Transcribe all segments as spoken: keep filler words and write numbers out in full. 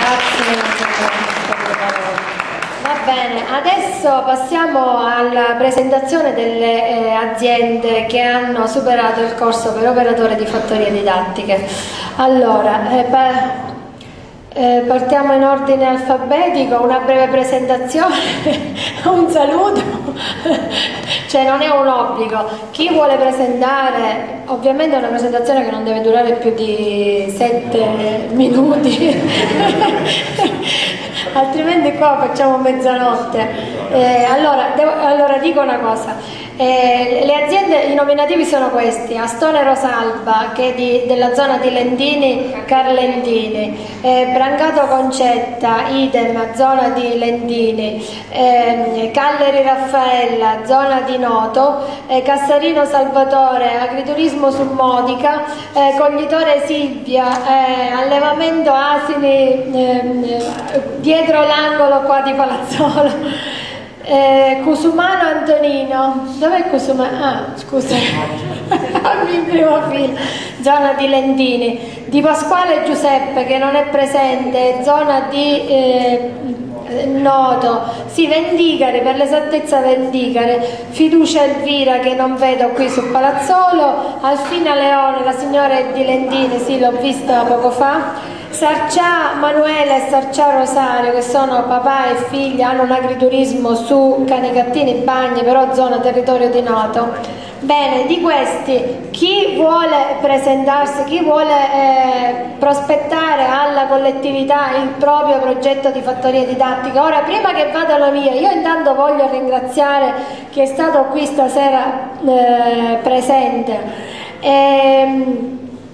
Va bene, adesso passiamo alla presentazione delle eh, aziende che hanno superato il corso per operatore di fattorie didattiche. Allora, eh, beh, Eh, partiamo in ordine alfabetico, una breve presentazione, un saluto, cioè non è un obbligo. Chi vuole presentare, ovviamente è una presentazione che non deve durare più di sette minuti, altrimenti qua facciamo mezzanotte. Eh, allora, devo, allora dico una cosa. Eh, le aziende, i nominativi sono questi: Astone Rosalba, che è di, della zona di Lendini Carlentini, eh, Brancato Concetta, idem, zona di Lendini, eh, Calleri Raffaella, zona di Noto, eh, Cassarino Salvatore, agriturismo su Modica, eh, Coglitore Silvia, eh, allevamento asini eh, dietro l'angolo qua di Palazzolo. Eh, Cusumano Antonino, dov'è Cusumano? Ah, scusa, in prima fila, zona di Lendini. Di Pasquale Giuseppe, che non è presente, zona di eh, Noto, sì, Vendicare, per l'esattezza Vendicare. Fiducia Elvira, che non vedo qui su Palazzolo. Alfina Leone, la signora è di Lendini, sì, l'ho vista poco fa. Sarcià Manuele e Sarcià Rosario, che sono papà e figlia, hanno un agriturismo su Canicattini Bagni, però zona territorio di Noto. Bene, di questi chi vuole presentarsi, chi vuole eh, prospettare alla collettività il proprio progetto di fattoria didattica? Ora, prima che vadano via, io intanto voglio ringraziare chi è stato qui stasera eh, presente. Ehm,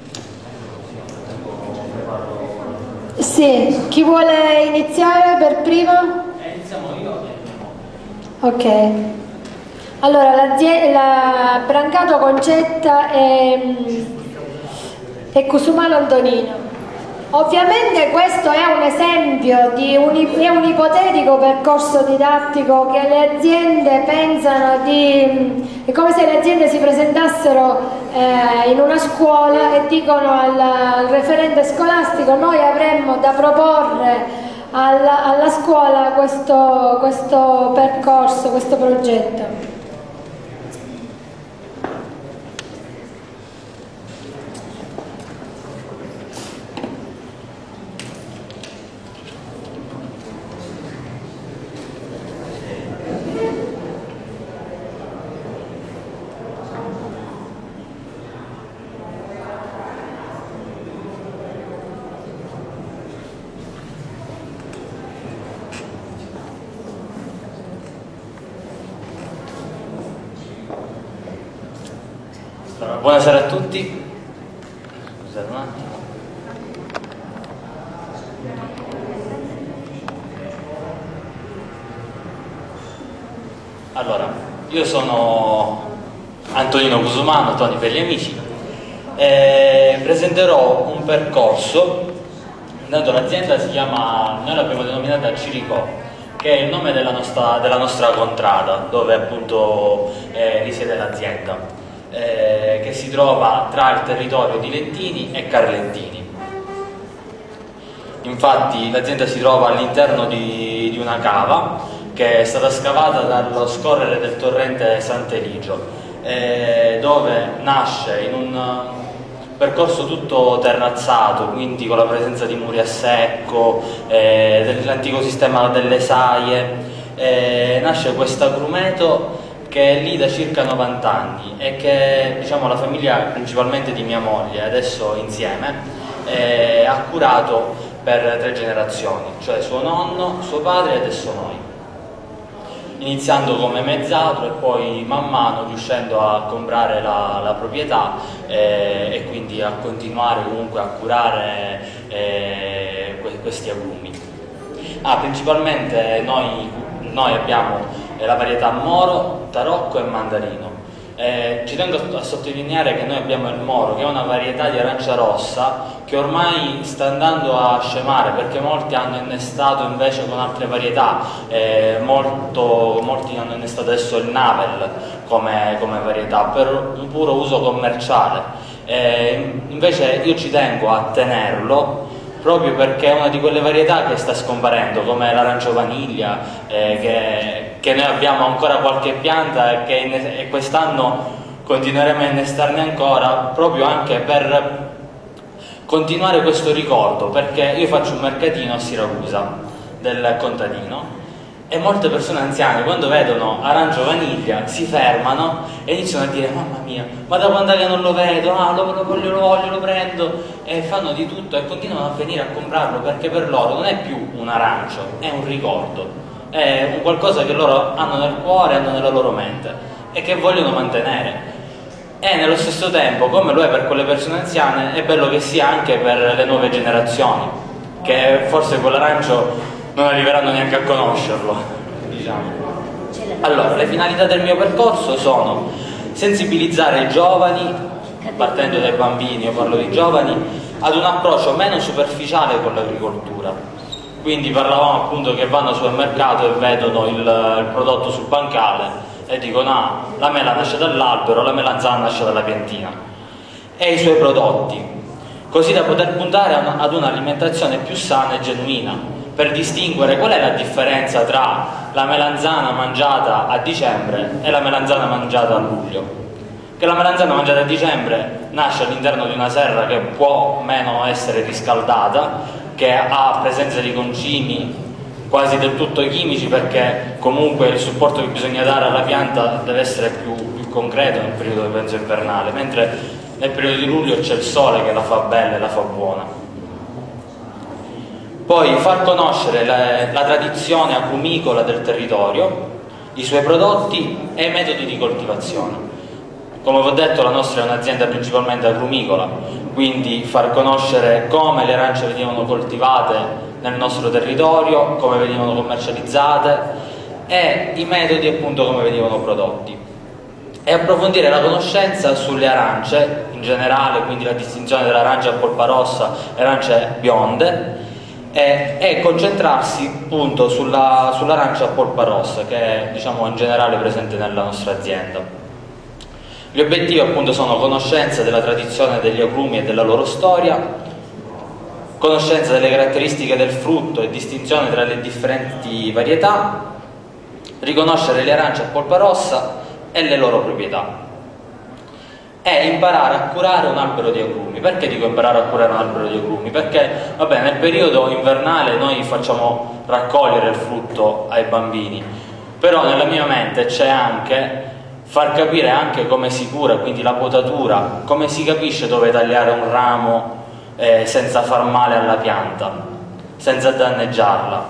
Sì, chi vuole iniziare per primo? Iniziamo io. Ok. Allora, la Brancato Concetta e, e Cusumano Antonino. Ovviamente questo è un esempio di un, è un ipotetico percorso didattico che le aziende pensano di... è come se le aziende si presentassero eh, in una scuola e dicono al, al referente scolastico: noi avremmo da proporre alla, alla scuola questo, questo percorso, questo progetto. Allora, buonasera a tutti. Scusate un attimo. Allora, io sono Antonino Cusumano, Toni per gli amici, e presenterò un percorso. Intanto l'azienda si chiama, noi l'abbiamo denominata Ciricò, che è il nome della nostra, della nostra contrada, dove appunto eh, risiede l'azienda. Eh, che si trova tra il territorio di Lentini e Carlentini. Infatti l'azienda si trova all'interno di, di una cava che è stata scavata dallo scorrere del torrente Sant'Eligio, eh, dove nasce in un percorso tutto terrazzato, quindi con la presenza di muri a secco, eh, dell'antico sistema delle saie. Eh, nasce questo agrumeto che è lì da circa novanta anni e che, diciamo, la famiglia principalmente di mia moglie, adesso insieme, eh, ha curato per tre generazioni, cioè suo nonno, suo padre e adesso noi. Iniziando come mezzadro e poi man mano riuscendo a comprare la, la proprietà eh, e quindi a continuare comunque a curare eh, questi agrumi. Ah, principalmente noi, noi abbiamo la varietà Moro, Tarocco e Mandarino. Eh, ci tengo a sottolineare che noi abbiamo il Moro, che è una varietà di arancia rossa che ormai sta andando a scemare, perché molti hanno innestato invece con altre varietà, eh, molto, molti hanno innestato adesso il Navel come, come varietà per un puro uso commerciale. Eh, invece io ci tengo a tenerlo proprio perché è una di quelle varietà che sta scomparendo, come l'arancio vaniglia, eh, che, che noi abbiamo ancora qualche pianta e che e quest'anno continueremo a innestarne ancora, proprio anche per continuare questo ricordo, perché io faccio un mercatino a Siracusa del contadino e molte persone anziane, quando vedono arancio vaniglia, si fermano e iniziano a dire: mamma mia, ma da quando è che non lo vedo? Ah, lo, lo voglio, lo voglio, lo prendo, e fanno di tutto e continuano a venire a comprarlo, perché per loro non è più un arancio, è un ricordo, è un qualcosa che loro hanno nel cuore, hanno nella loro mente e che vogliono mantenere. E nello stesso tempo, come lo è per quelle persone anziane, è bello che sia anche per le nuove generazioni, che forse quell'arancio non arriveranno neanche a conoscerlo, diciamo. Allora, le finalità del mio percorso sono sensibilizzare i giovani, partendo dai bambini, io parlo di giovani, ad un approccio meno superficiale con l'agricoltura. Quindi parlavamo appunto che vanno al supermercato e vedono il, il prodotto sul bancale e dicono: ah, la mela nasce dall'albero, la melanzana nasce dalla piantina, e i suoi prodotti, così da poter puntare ad un'alimentazione più sana e genuina, per distinguere qual è la differenza tra la melanzana mangiata a dicembre e la melanzana mangiata a luglio. Che la melanzana mangiata a dicembre nasce all'interno di una serra che può meno essere riscaldata, che ha presenza di concimi quasi del tutto chimici, perché comunque il supporto che bisogna dare alla pianta deve essere più, più concreto nel periodo, penso, invernale, mentre nel periodo di luglio c'è il sole che la fa bella e la fa buona. Poi far conoscere la, la tradizione agrumicola del territorio, i suoi prodotti e i metodi di coltivazione. Come vi ho detto, la nostra è un'azienda principalmente agrumicola, quindi far conoscere come le arance venivano coltivate nel nostro territorio, come venivano commercializzate e i metodi appunto come venivano prodotti. E approfondire la conoscenza sulle arance in generale, quindi la distinzione dell'arancia a polpa rossa e arance bionde, E, e concentrarsi appunto sulla, sull'arancia a polpa rossa, che è, diciamo, in generale presente nella nostra azienda. Gli obiettivi appunto sono conoscenza della tradizione degli agrumi e della loro storia, conoscenza delle caratteristiche del frutto e distinzione tra le differenti varietà, riconoscere le arance a polpa rossa e le loro proprietà, e imparare a curare un albero di agrumi. Perché dico imparare a curare un albero di agrumi? Perché vabbè, nel periodo invernale noi facciamo raccogliere il frutto ai bambini, però nella mia mente c'è anche far capire anche come si cura, quindi la potatura, come si capisce dove tagliare un ramo eh, senza far male alla pianta, senza danneggiarla.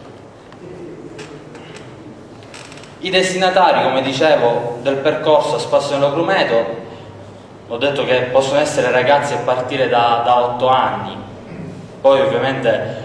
I destinatari, come dicevo, del percorso a spasso nell'agrumeto, ho detto che possono essere ragazzi a partire da, da otto anni, poi ovviamente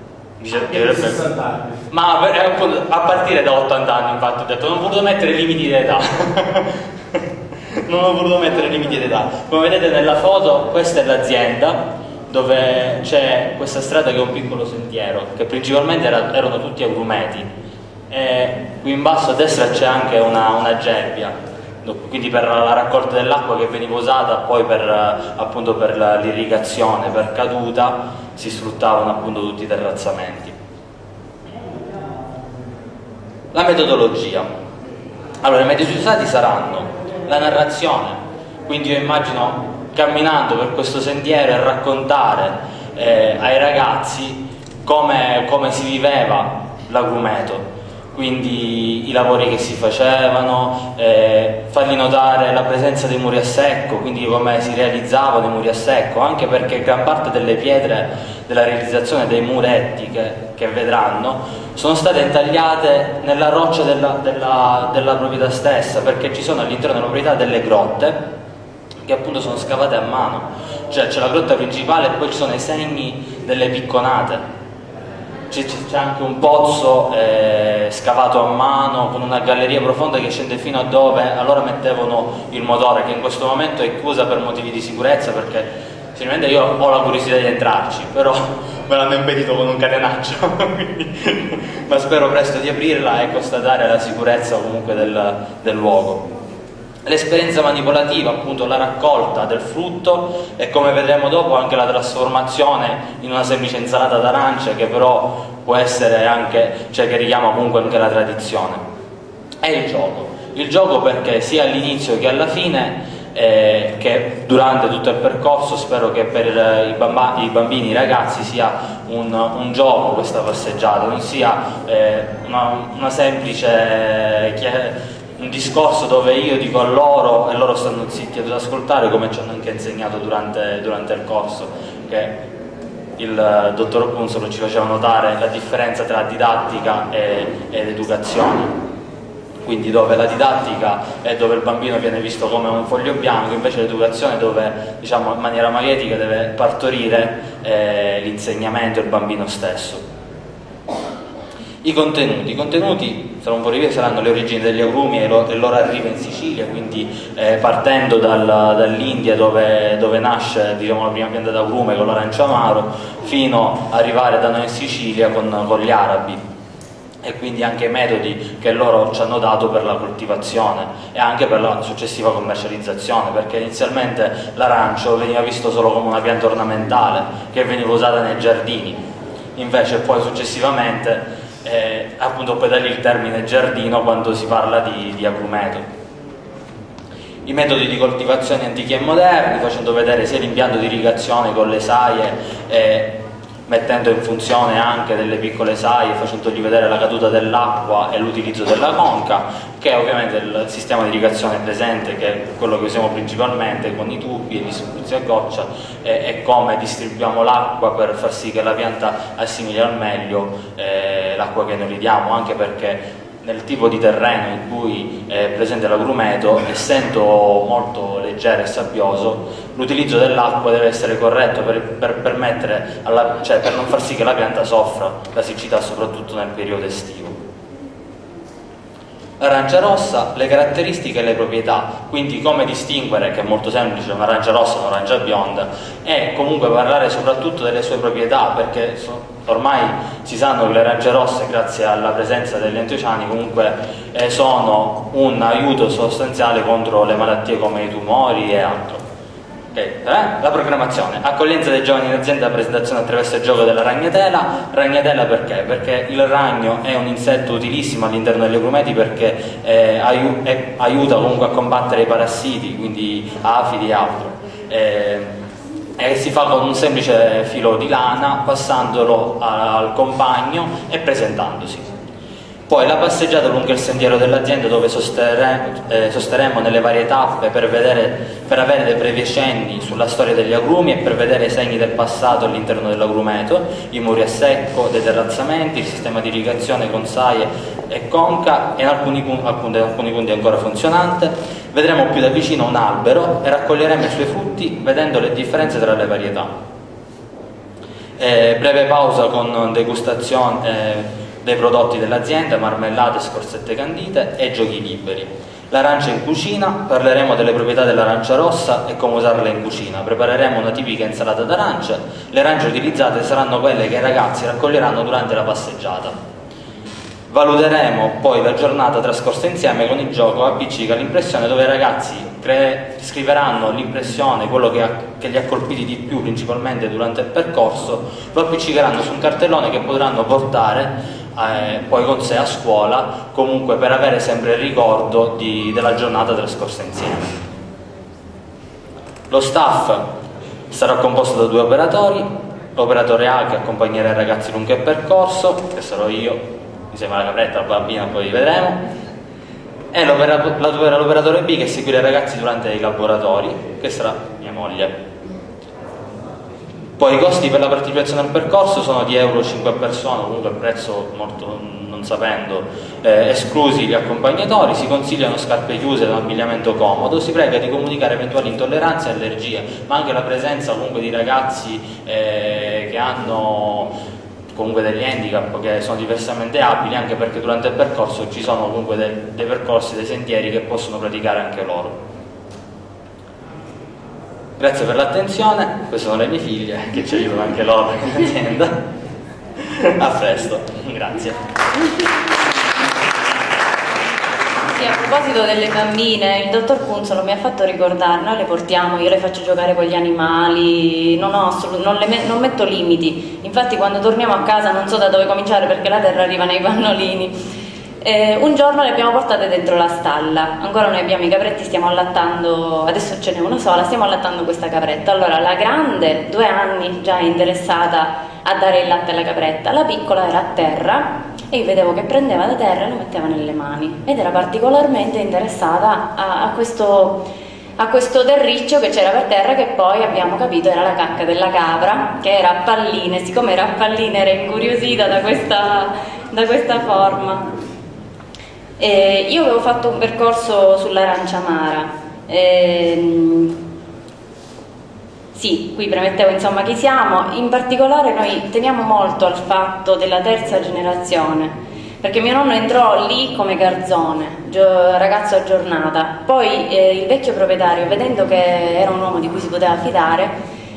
ma a partire da ottanta anni, infatti ho detto, non ho voluto mettere limiti di età non ho voluto mettere limiti di età. Come vedete nella foto, questa è l'azienda dove c'è questa strada che è un piccolo sentiero, che principalmente era, erano tutti agrumeti, e qui in basso a destra c'è anche una, una gerbia, quindi per la raccolta dell'acqua che veniva usata poi per, appunto, per l'irrigazione, per caduta si sfruttavano appunto tutti i terrazzamenti. La metodologia. Allora, i metodi usati saranno la narrazione, quindi io immagino camminando per questo sentiero e raccontare eh, ai ragazzi come, come si viveva l'agrumeto, quindi i lavori che si facevano, eh, fargli notare la presenza dei muri a secco, quindi come si realizzavano i muri a secco, anche perché gran parte delle pietre della realizzazione dei muretti che, che vedranno sono state intagliate nella roccia della, della, della proprietà stessa, perché ci sono all'interno della proprietà delle grotte che appunto sono scavate a mano, cioè c'è la grotta principale e poi ci sono i segni delle picconate. C'è anche un pozzo eh, scavato a mano con una galleria profonda che scende fino a dove allora mettevano il motore, che in questo momento è chiusa per motivi di sicurezza, perché sinceramente io ho la curiosità di entrarci, però me l'hanno impedito con un catenaccio ma spero presto di aprirla e constatare la sicurezza comunque del, del luogo. L'esperienza manipolativa, appunto la raccolta del frutto e, come vedremo dopo, anche la trasformazione in una semplice insalata d'arance, che però può essere anche, cioè che richiama comunque anche la tradizione. E il gioco. Il gioco perché sia all'inizio che alla fine, eh, che durante tutto il percorso, spero che per i, bamba, i bambini, i ragazzi sia un, un gioco questa passeggiata, non sia eh, una, una semplice... Chiave, un discorso dove io dico a loro e loro stanno zitti ad ascoltare, come ci hanno anche insegnato durante, durante il corso, che il dottor Punzolo ci faceva notare la differenza tra didattica e, ed educazione. Quindi dove la didattica è dove il bambino viene visto come un foglio bianco, invece l'educazione dove, diciamo, in maniera magnetica deve partorire eh, l'insegnamento e il bambino stesso. I contenuti, I contenuti tra un po' di via saranno le origini degli agrumi e, lo, e il loro arrivo in Sicilia, quindi eh, partendo dal, dall'India dove, dove nasce, diciamo, la prima pianta d'agrume con l'arancio amaro, fino ad arrivare da noi in Sicilia con, con gli arabi, e quindi anche i metodi che loro ci hanno dato per la coltivazione e anche per la successiva commercializzazione, perché inizialmente l'arancio veniva visto solo come una pianta ornamentale che veniva usata nei giardini, invece poi successivamente Eh, appunto poi da lì il termine giardino quando si parla di, di agrumeto. I metodi di coltivazione antichi e moderni, facendo vedere sia l'impianto di irrigazione con le saie, eh, mettendo in funzione anche delle piccole saie, facendogli vedere la caduta dell'acqua e l'utilizzo della conca, che ovviamente il sistema di irrigazione presente, che è quello che usiamo principalmente con i tubi e gli spruzzi a goccia, e, e come distribuiamo l'acqua per far sì che la pianta assimili al meglio eh, l'acqua che noi gli diamo, anche perché nel tipo di terreno in cui è presente l'agrumeto, essendo molto leggero e sabbioso, l'utilizzo dell'acqua deve essere corretto per, per permettere alla, cioè per non far sì che la pianta soffra la siccità, soprattutto nel periodo estivo. L'arancia rossa, le caratteristiche e le proprietà, quindi come distinguere, che è molto semplice, un'arancia rossa da un'arancia bionda, e comunque parlare soprattutto delle sue proprietà, perché so, ormai si sanno che le arance rosse, grazie alla presenza degli antociani, comunque eh, sono un aiuto sostanziale contro le malattie come i tumori e altro. Okay. Eh? La programmazione, accoglienza dei giovani in azienda, presentazione attraverso il gioco della ragnatela. Ragnatela perché? Perché il ragno è un insetto utilissimo all'interno degli agrumeti, perché eh, aiu eh, aiuta comunque a combattere i parassiti, quindi afidi e altro. Eh, e si fa con un semplice filo di lana, passandolo al compagno e presentandosi. Poi la passeggiata lungo il sentiero dell'azienda, dove sosterremo, eh, sosterremo nelle varie tappe per, vedere, per avere dei brevi cenni sulla storia degli agrumi e per vedere i segni del passato all'interno dell'agrumeto, i muri a secco, dei terrazzamenti, il sistema di irrigazione con saie e conca, e in alcuni, alcuni, alcuni punti ancora funzionante. Vedremo più da vicino un albero e raccoglieremo i suoi frutti vedendo le differenze tra le varietà. Eh, breve pausa con degustazione eh, dei prodotti dell'azienda, marmellate, scorzette candite e giochi liberi. L'arancia in cucina, parleremo delle proprietà dell'arancia rossa e come usarla in cucina. Prepareremo una tipica insalata d'arance. Le arance utilizzate saranno quelle che i ragazzi raccoglieranno durante la passeggiata. Valuteremo poi la giornata trascorsa insieme con il gioco Appiccica l'impressione, dove i ragazzi scriveranno l'impressione, quello che, ha, che li ha colpiti di più principalmente durante il percorso, lo appiccicheranno su un cartellone che potranno portare eh, poi con sé a scuola, comunque per avere sempre il ricordo di, della giornata trascorsa insieme. Lo staff sarà composto da due operatori, l'operatore A che accompagnerà i ragazzi lungo il percorso, che sarò io, insieme alla capretta, la bambina, poi vedremo, e l'operatore B che seguirà i ragazzi durante i laboratori, che sarà mia moglie. Poi i costi per la partecipazione al percorso sono di euro cinque a persona, comunque il prezzo molto non sapendo, eh, esclusi gli accompagnatori. Si consigliano scarpe chiuse ed un abbigliamento comodo. Si prega di comunicare eventuali intolleranze e allergie, ma anche la presenza comunque di ragazzi eh, che hanno comunque degli handicap, che sono diversamente abili, anche perché durante il percorso ci sono comunque dei, dei percorsi, dei sentieri che possono praticare anche loro. Grazie per l'attenzione, queste sono le mie figlie che ci aiutano anche loro in azienda. A presto, grazie. Sì, a proposito delle bambine, il dottor Cunzolo mi ha fatto ricordare, noi le portiamo, io le faccio giocare con gli animali, non, ho assolut- non, le me- non metto limiti, infatti quando torniamo a casa non so da dove cominciare perché la terra arriva nei pannolini. Eh, un giorno le abbiamo portate dentro la stalla, ancora noi abbiamo i capretti, stiamo allattando, adesso ce n'è una sola, stiamo allattando questa capretta. Allora la grande, due anni, già interessata a dare il latte alla capretta, la piccola era a terra e io vedevo che prendeva da terra e lo metteva nelle mani ed era particolarmente interessata a, a questo... a questo terriccio che c'era per terra, che poi abbiamo capito era la cacca della capra, che era a palline. Siccome era a palline era incuriosita da questa, da questa forma. Eh, io avevo fatto un percorso sull'arancia amara, eh, sì, qui premettevo insomma chi siamo, in particolare noi teniamo molto al fatto della terza generazione, perché mio nonno entrò lì come garzone, ragazzo a giornata, poi eh, il vecchio proprietario, vedendo che era un uomo di cui si poteva fidare,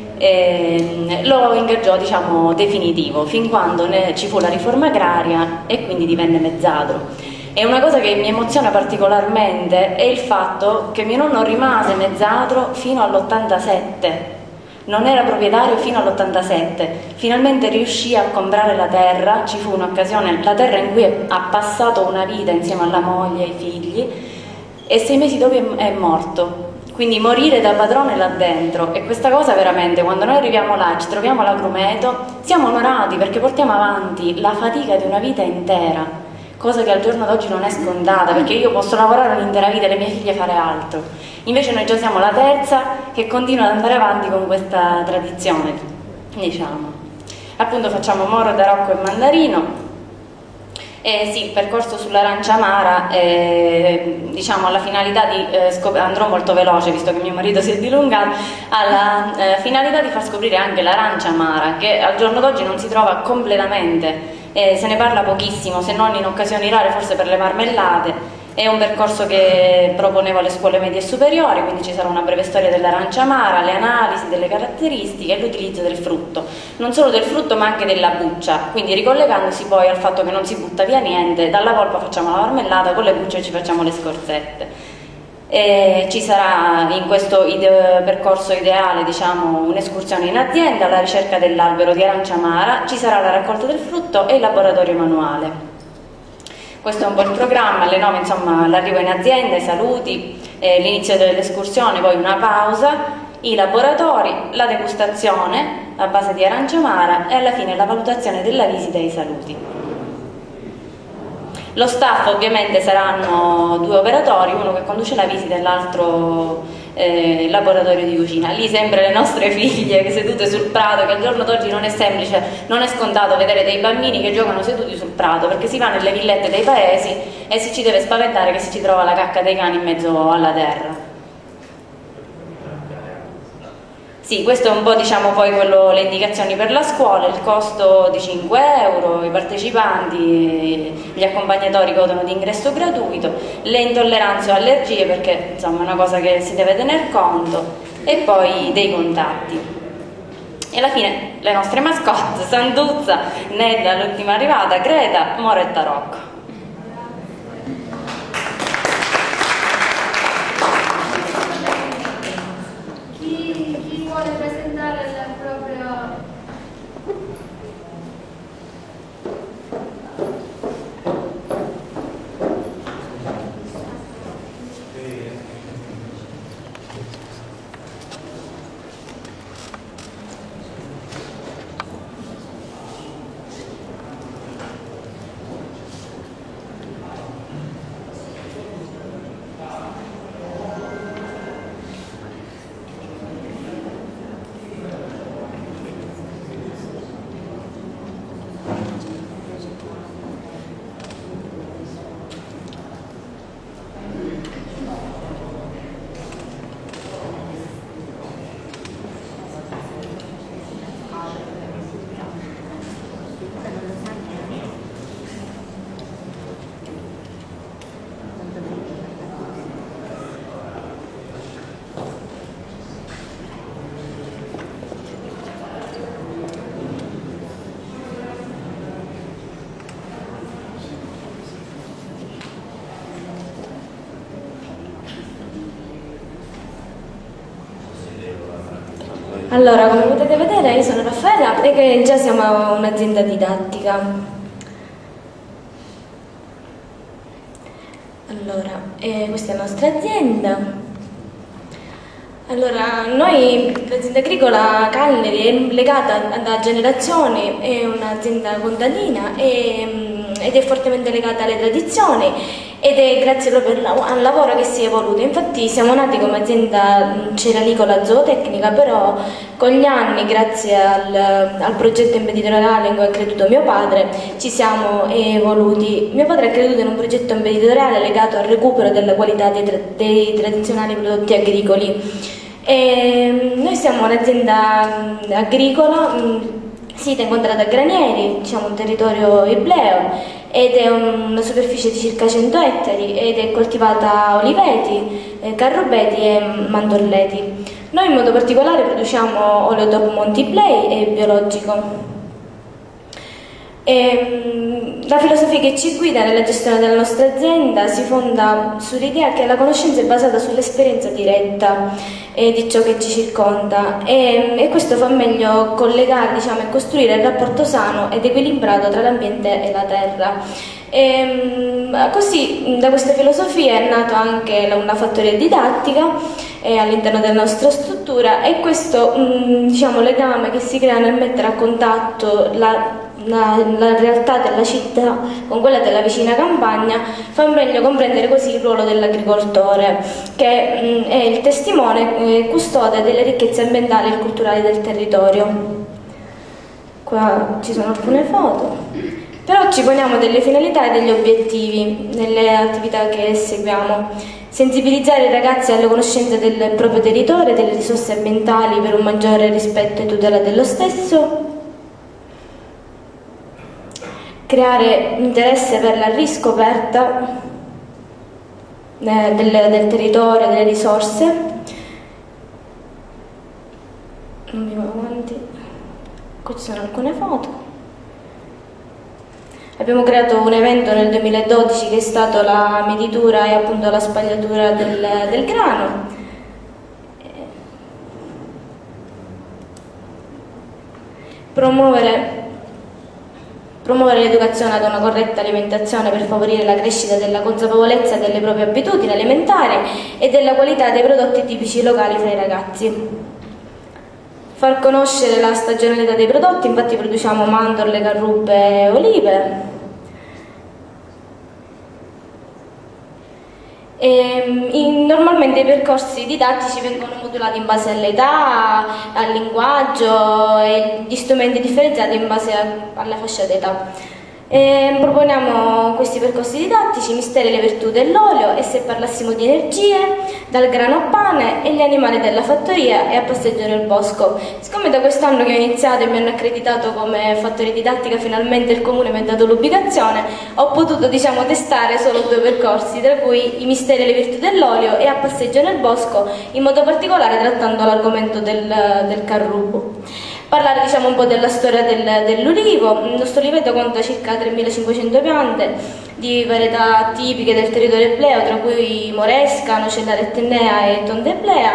eh, lo ingaggiò diciamo definitivo, fin quando ne, ci fu la riforma agraria e quindi divenne mezzadro. E una cosa che mi emoziona particolarmente è il fatto che mio nonno rimase mezzadro fino all'ottantasette, non era proprietario fino all'ottantasette, finalmente riuscì a comprare la terra, ci fu un'occasione, la terra in cui ha passato una vita insieme alla moglie e ai figli e sei mesi dopo è morto, quindi morire da padrone là dentro. E questa cosa veramente, quando noi arriviamo là e ci troviamo l'agrumeto, siamo onorati perché portiamo avanti la fatica di una vita intera, cosa che al giorno d'oggi non è scontata, perché io posso lavorare un'intera vita e le mie figlie fare altro. Invece noi già siamo la terza che continua ad andare avanti con questa tradizione, diciamo. Appunto facciamo moro, tarocco e mandarino. E sì, il percorso sull'arancia amara, eh, diciamo alla finalità di eh, scoprire, andrò molto veloce visto che mio marito si è dilungato, alla eh, finalità di far scoprire anche l'arancia amara, che al giorno d'oggi non si trova completamente. Eh, se ne parla pochissimo, se non in occasioni rare, forse per le marmellate. È un percorso che proponevo alle scuole medie e superiori, quindi ci sarà una breve storia dell'arancia amara, le analisi delle caratteristiche e l'utilizzo del frutto, non solo del frutto ma anche della buccia, quindi ricollegandosi poi al fatto che non si butta via niente, dalla polpa facciamo la marmellata, con le bucce ci facciamo le scorzette. E ci sarà in questo ide- percorso ideale diciamo un'escursione in azienda alla ricerca dell'albero di arancia amara, ci sarà la raccolta del frutto e il laboratorio manuale. Questo è un po' il programma, alle nove insomma l'arrivo in azienda, i saluti, eh, l'inizio dell'escursione, poi una pausa, i laboratori, la degustazione a base di arancia amara e alla fine la valutazione della visita e i saluti. Lo staff ovviamente saranno due operatori, uno che conduce la visita e l'altro eh, il laboratorio di cucina. Lì sempre le nostre figlie che sedute sul prato, che al giorno d'oggi non è semplice, non è scontato vedere dei bambini che giocano seduti sul prato, perché si va nelle villette dei paesi e si ci deve spaventare che si ci trova la cacca dei cani in mezzo alla terra. Sì, questo è un po' diciamo poi quello, le indicazioni per la scuola, il costo di cinque euro, i partecipanti, gli accompagnatori godono di ingresso gratuito, le intolleranze o allergie perché insomma è una cosa che si deve tener conto e poi dei contatti. E alla fine le nostre mascotte, Santuzza, Nella, l'ultima arrivata, Greta, Moro e Tarocco. Allora, come potete vedere, io sono Raffaella e che già siamo un'azienda didattica. Allora, eh, questa è la nostra azienda. Allora, noi, l'azienda agricola Cagliari è legata da generazioni, è un'azienda contadina e, ed è fortemente legata alle tradizioni ed è grazie proprio al lavoro che si è evoluto. Infatti siamo nati come azienda ceralicola zootecnica, però con gli anni, grazie al, al progetto imprenditoriale in cui ha creduto mio padre, ci siamo evoluti. Mio padre ha creduto in un progetto imprenditoriale legato al recupero della qualità dei, tra dei tradizionali prodotti agricoli. E noi siamo un'azienda agricola sita incontrata a Granieri, diciamo un territorio ibleo, ed è una superficie di circa cento ettari ed è coltivata oliveti, carrobeti e mandorleti. Noi in modo particolare produciamo olio DOP Montiplay e biologico. E, la filosofia che ci guida nella gestione della nostra azienda si fonda sull'idea che la conoscenza è basata sull'esperienza diretta eh, di ciò che ci circonda e, e questo fa meglio collegare, diciamo, e costruire il rapporto sano ed equilibrato tra l'ambiente e la terra. E, così da questa filosofia è nata anche una fattoria didattica eh, all'interno della nostra struttura e questo mh, diciamo, legame che si crea nel mettere a contatto la La, la realtà della città con quella della vicina campagna fa meglio comprendere così il ruolo dell'agricoltore, che mh, è il testimone e eh, custode delle ricchezze ambientali e culturali del territorio. Qua ci sono alcune foto, però ci poniamo delle finalità e degli obiettivi nelle attività che seguiamo: sensibilizzare i ragazzi alle conoscenze del proprio territorio e delle risorse ambientali per un maggiore rispetto e tutela dello stesso, creare interesse per la riscoperta eh, del, del territorio, delle risorse. Andiamo avanti. Qui ci sono alcune foto. Abbiamo creato un evento nel duemiladodici che è stato la mietitura e appunto la spagliatura del, del grano. Promuovere Promuovere l'educazione ad una corretta alimentazione per favorire la crescita della consapevolezza delle proprie abitudini alimentari e della qualità dei prodotti tipici locali fra i ragazzi. Far conoscere la stagionalità dei prodotti, infatti produciamo mandorle, carruppe e olive. E, in, normalmente i percorsi didattici vengono modulati in base all'età, al linguaggio e gli strumenti differenziati in base a, alla fascia d'età. E proponiamo questi percorsi didattici: misteri e le virtù dell'olio, e se parlassimo di energie, dal grano a pane e gli animali della fattoria e a passeggio nel bosco. Siccome da quest'anno che ho iniziato e mi hanno accreditato come fattoria didattica, finalmente il comune mi ha dato l'ubicazione, ho potuto, diciamo, testare solo due percorsi, tra cui i misteri e le virtù dell'olio e a passeggio nel bosco, in modo particolare trattando l'argomento del, del carrubo. Parlare, diciamo, un po' della storia del, dell'ulivo. Il nostro oliveto conta circa tremilacinquecento piante di varietà tipiche del territorio ebleo, tra cui moresca, nocellare etnea e tonda eblea.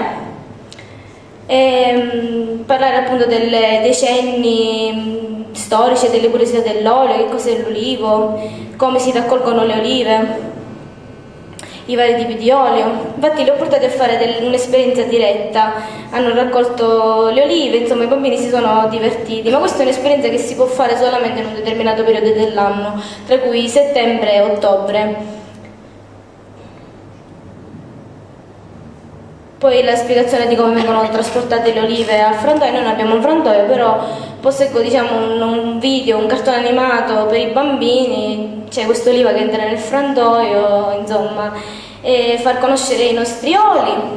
E, mh, parlare appunto delle decenni mh, storici e delle curiosità dell'olio, che cos'è l'ulivo, come si raccolgono le olive, i vari tipi di olio. Infatti li ho portati a fare un'esperienza diretta, hanno raccolto le olive, insomma i bambini si sono divertiti, ma questa è un'esperienza che si può fare solamente in un determinato periodo dell'anno, tra cui settembre e ottobre. Poi la spiegazione di come vengono trasportate le olive al frantoio. Noi non abbiamo un frantoio, però posseggo, diciamo, un, un video, un cartone animato per i bambini, c'è quest'oliva che entra nel frantoio, insomma, e far conoscere i nostri oli.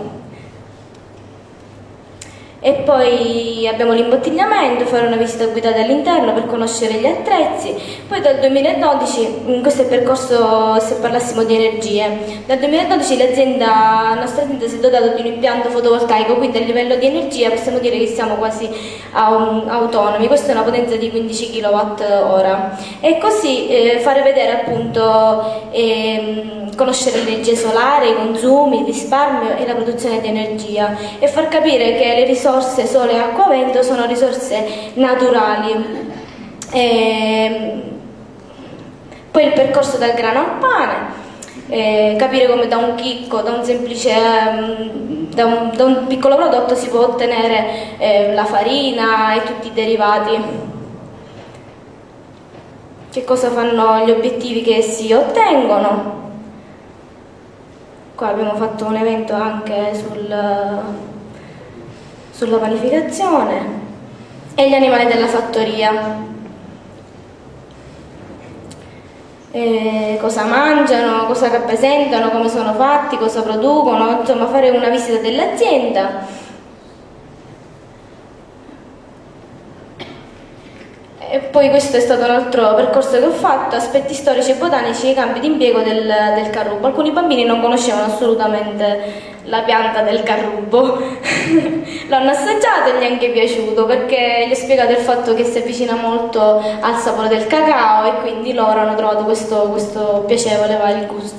E poi abbiamo l'imbottigliamento, fare una visita guidata all'interno per conoscere gli attrezzi. Poi dal duemiladodici, questo è il percorso se parlassimo di energie, dal duemiladodici l'azienda, la nostra azienda si è dotata di un impianto fotovoltaico, quindi a livello di energia possiamo dire che siamo quasi autonomi. Questa è una potenza di quindici chilowatt ora. E così eh, fare vedere appunto, eh, conoscere l'energia solare, i consumi, il risparmio e la produzione di energia, e far capire che le risorse risorse sole, acqua, vento sono risorse naturali. E poi il percorso dal grano al pane, eh, capire come da un chicco, da un semplice um, da, un, da un piccolo prodotto si può ottenere eh, la farina e tutti i derivati. Che cosa fanno gli obiettivi che si ottengono? Qua abbiamo fatto un evento anche sul, sulla panificazione e gli animali della fattoria. Eh, cosa mangiano, cosa rappresentano, come sono fatti, cosa producono, insomma fare una visita dell'azienda. E poi questo è stato un altro percorso che ho fatto, aspetti storici e botanici e campi di impiego del, del carrubo. Alcuni bambini non conoscevano assolutamente la pianta del carrubo, l'hanno assaggiato e gli è anche piaciuto perché gli ho spiegato il fatto che si avvicina molto al sapore del cacao e quindi loro hanno trovato questo, questo piacevole va il gusto.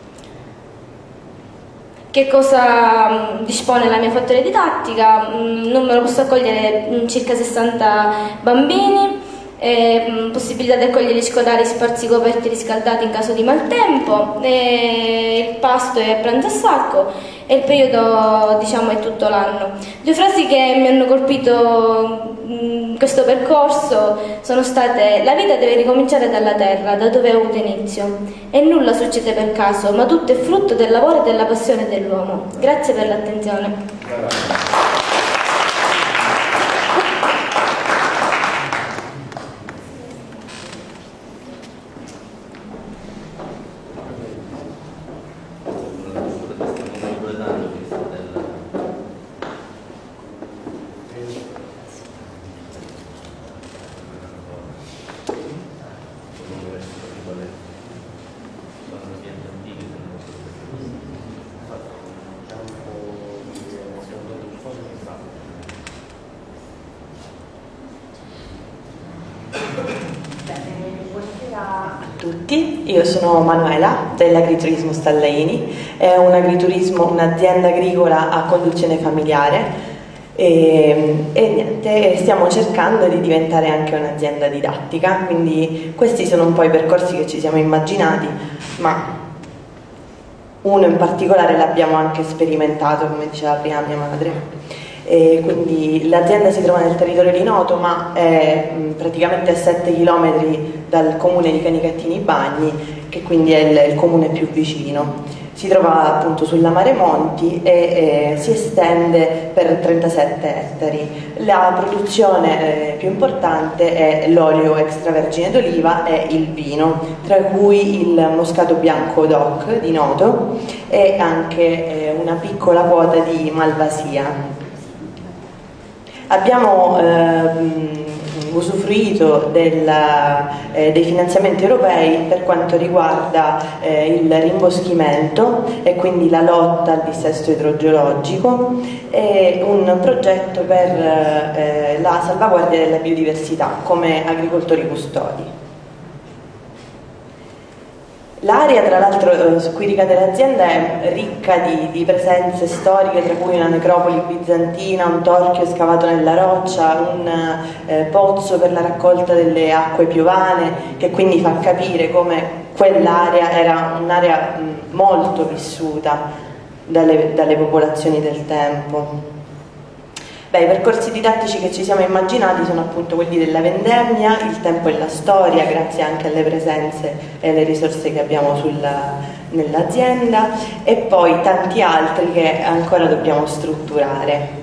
Che cosa dispone la mia fattoria didattica? Non me lo posso accogliere circa sessanta bambini. Eh, possibilità di accogliere scolari sparsi, coperti e riscaldati in caso di maltempo, eh, il pasto è a pranzo a sacco e il periodo, diciamo, è tutto l'anno. Due frasi che mi hanno colpito in questo percorso sono state: la vita deve ricominciare dalla terra, da dove ha avuto inizio, e nulla succede per caso, ma tutto è frutto del lavoro e della passione dell'uomo. Grazie per l'attenzione. Io sono Manuela dell'Agriturismo Stallaini, è un agriturismo, un'azienda agricola a conduzione familiare e, e niente, stiamo cercando di diventare anche un'azienda didattica, quindi questi sono un po' i percorsi che ci siamo immaginati, ma uno in particolare l'abbiamo anche sperimentato, come diceva prima mia madre. E quindi l'azienda si trova nel territorio di Noto, ma è praticamente a sette chilometri dal comune di Canicattini Bagni, che quindi è il, il comune più vicino. Si trova appunto sulla Mare Monti e eh, si estende per trentasette ettari. La produzione eh, più importante è l'olio extravergine d'oliva e il vino, tra cui il moscato bianco DOC di Noto e anche eh, una piccola quota di Malvasia. Abbiamo ehm, usufruito del, eh, dei finanziamenti europei per quanto riguarda eh, il rimboschimento e quindi la lotta al dissesto idrogeologico e un progetto per eh, la salvaguardia della biodiversità come agricoltori custodi. L'area, tra l'altro, su cui ricade l'azienda è ricca di, di presenze storiche, tra cui una necropoli bizantina, un torchio scavato nella roccia, un eh, pozzo per la raccolta delle acque piovane, che quindi fa capire come quell'area era un'area molto vissuta dalle, dalle popolazioni del tempo. Beh, i percorsi didattici che ci siamo immaginati sono appunto quelli della vendemmia, il tempo e la storia, grazie anche alle presenze e alle risorse che abbiamo nell'azienda, e poi tanti altri che ancora dobbiamo strutturare.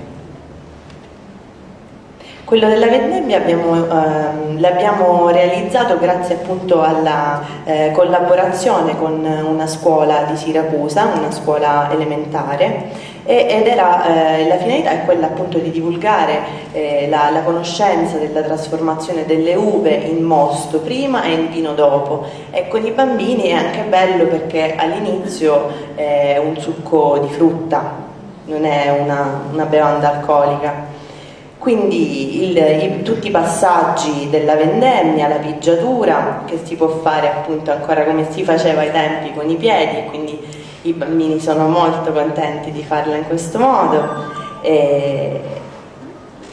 Quello della vendemmia abbiamo, ehm, l'abbiamo realizzato grazie appunto alla eh, collaborazione con una scuola di Siracusa, una scuola elementare, e, ed era, eh, la finalità è quella appunto di divulgare eh, la, la conoscenza della trasformazione delle uve in mosto prima e in vino dopo, e con i bambini è anche bello perché all'inizio è un succo di frutta, non è una, una bevanda alcolica. Quindi il, i, tutti i passaggi della vendemmia, la pigiatura, che si può fare appunto ancora come si faceva ai tempi con i piedi, e quindi i bambini sono molto contenti di farla in questo modo. E,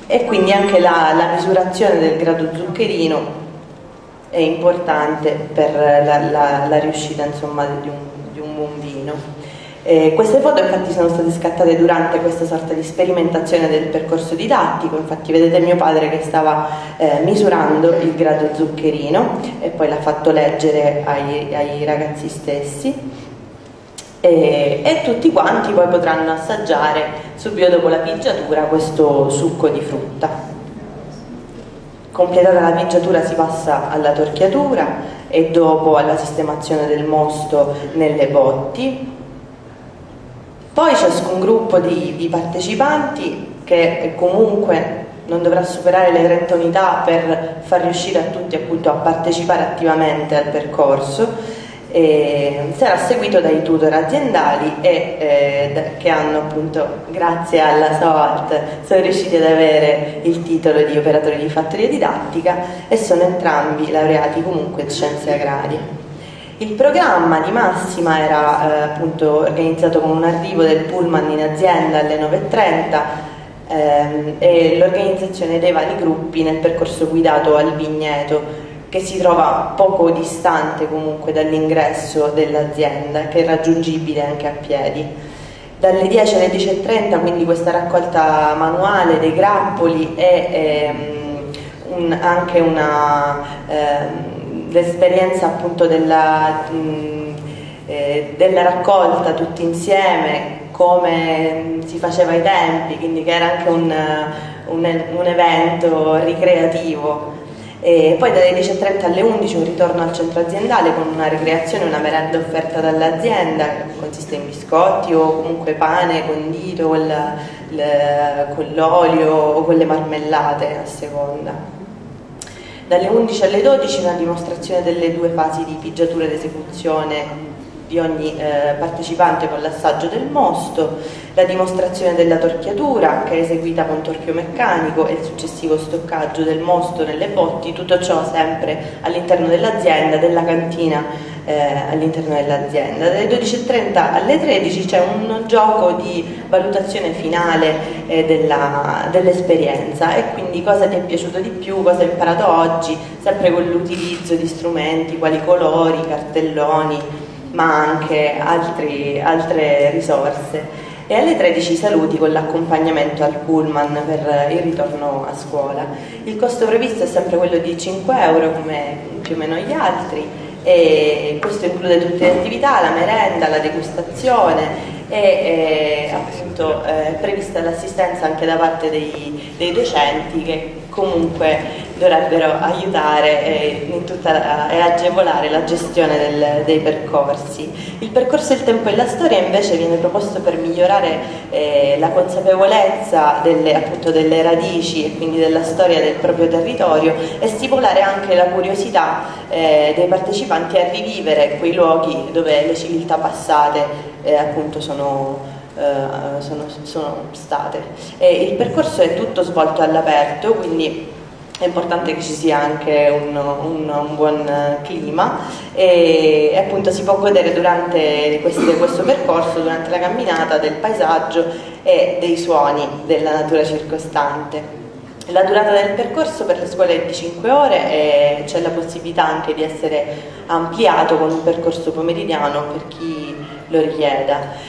e quindi anche la, la misurazione del grado zuccherino è importante per la, la, la riuscita, insomma, di un, di un buon vino. Eh, queste foto infatti sono state scattate durante questa sorta di sperimentazione del percorso didattico. Infatti vedete mio padre che stava eh, misurando il grado zuccherino e poi l'ha fatto leggere ai, ai ragazzi stessi, e, e tutti quanti poi potranno assaggiare subito dopo la pigiatura questo succo di frutta. Completata la pigiatura si passa alla torchiatura e dopo alla sistemazione del mosto nelle botti. Poi ciascun gruppo di, di partecipanti, che comunque non dovrà superare le trenta unità per far riuscire a tutti appunto a partecipare attivamente al percorso, e sarà seguito dai tutor aziendali e, eh, che hanno appunto, grazie alla SOAT, sono riusciti ad avere il titolo di operatori di fattoria didattica e sono entrambi laureati comunque in scienze agrarie. Il programma di massima era eh, appunto organizzato con un arrivo del pullman in azienda alle nove e trenta ehm, e l'organizzazione dei vari gruppi nel percorso guidato al vigneto, che si trova poco distante comunque dall'ingresso dell'azienda, che è raggiungibile anche a piedi. Dalle dieci alle dieci e trenta quindi questa raccolta manuale dei grappoli e ehm, un, anche una... Ehm, l'esperienza appunto della, mh, eh, della raccolta tutti insieme, come si faceva ai tempi, quindi che era anche un, un, un evento ricreativo. E poi dalle dieci e trenta alle undici un ritorno al centro aziendale con una ricreazione, una merenda offerta dall'azienda, che consiste in biscotti o comunque pane condito con l'olio o con le marmellate a seconda. Dalle undici alle dodici una dimostrazione delle due fasi di pigiatura ed esecuzione di ogni eh, partecipante con l'assaggio del mosto, la dimostrazione della torchiatura che è eseguita con torchio meccanico e il successivo stoccaggio del mosto nelle botti, tutto ciò sempre all'interno dell'azienda, della cantina eh, all'interno dell'azienda. Dalle dodici e trenta alle tredici c'è un gioco di valutazione finale eh, della, dell'esperienza, e quindi cosa ti è piaciuto di più, cosa hai imparato oggi, sempre con l'utilizzo di strumenti quali colori, cartelloni, ma anche altri, altre risorse. E alle tredici saluti con l'accompagnamento al pullman per il ritorno a scuola. Il costo previsto è sempre quello di cinque euro come più o meno gli altri, e questo include tutte le attività, la merenda, la degustazione e eh, appunto è eh, prevista l'assistenza anche da parte dei, dei docenti, che comunque dovrebbero aiutare eh, in tutta la, e agevolare la gestione del, dei percorsi. Il percorso Il tempo e la storia invece viene proposto per migliorare eh, la consapevolezza delle, appunto, delle radici e quindi della storia del proprio territorio, e stimolare anche la curiosità eh, dei partecipanti a rivivere quei luoghi dove le civiltà passate eh, appunto sono Uh, sono, sono state. E il percorso è tutto svolto all'aperto, quindi è importante che ci sia anche un, un, un buon clima, e appunto si può godere durante queste, questo percorso, durante la camminata, del paesaggio e dei suoni della natura circostante. La durata del percorso per le scuole è di cinque ore e c'è la possibilità anche di essere ampliato con un percorso pomeridiano per chi lo richieda.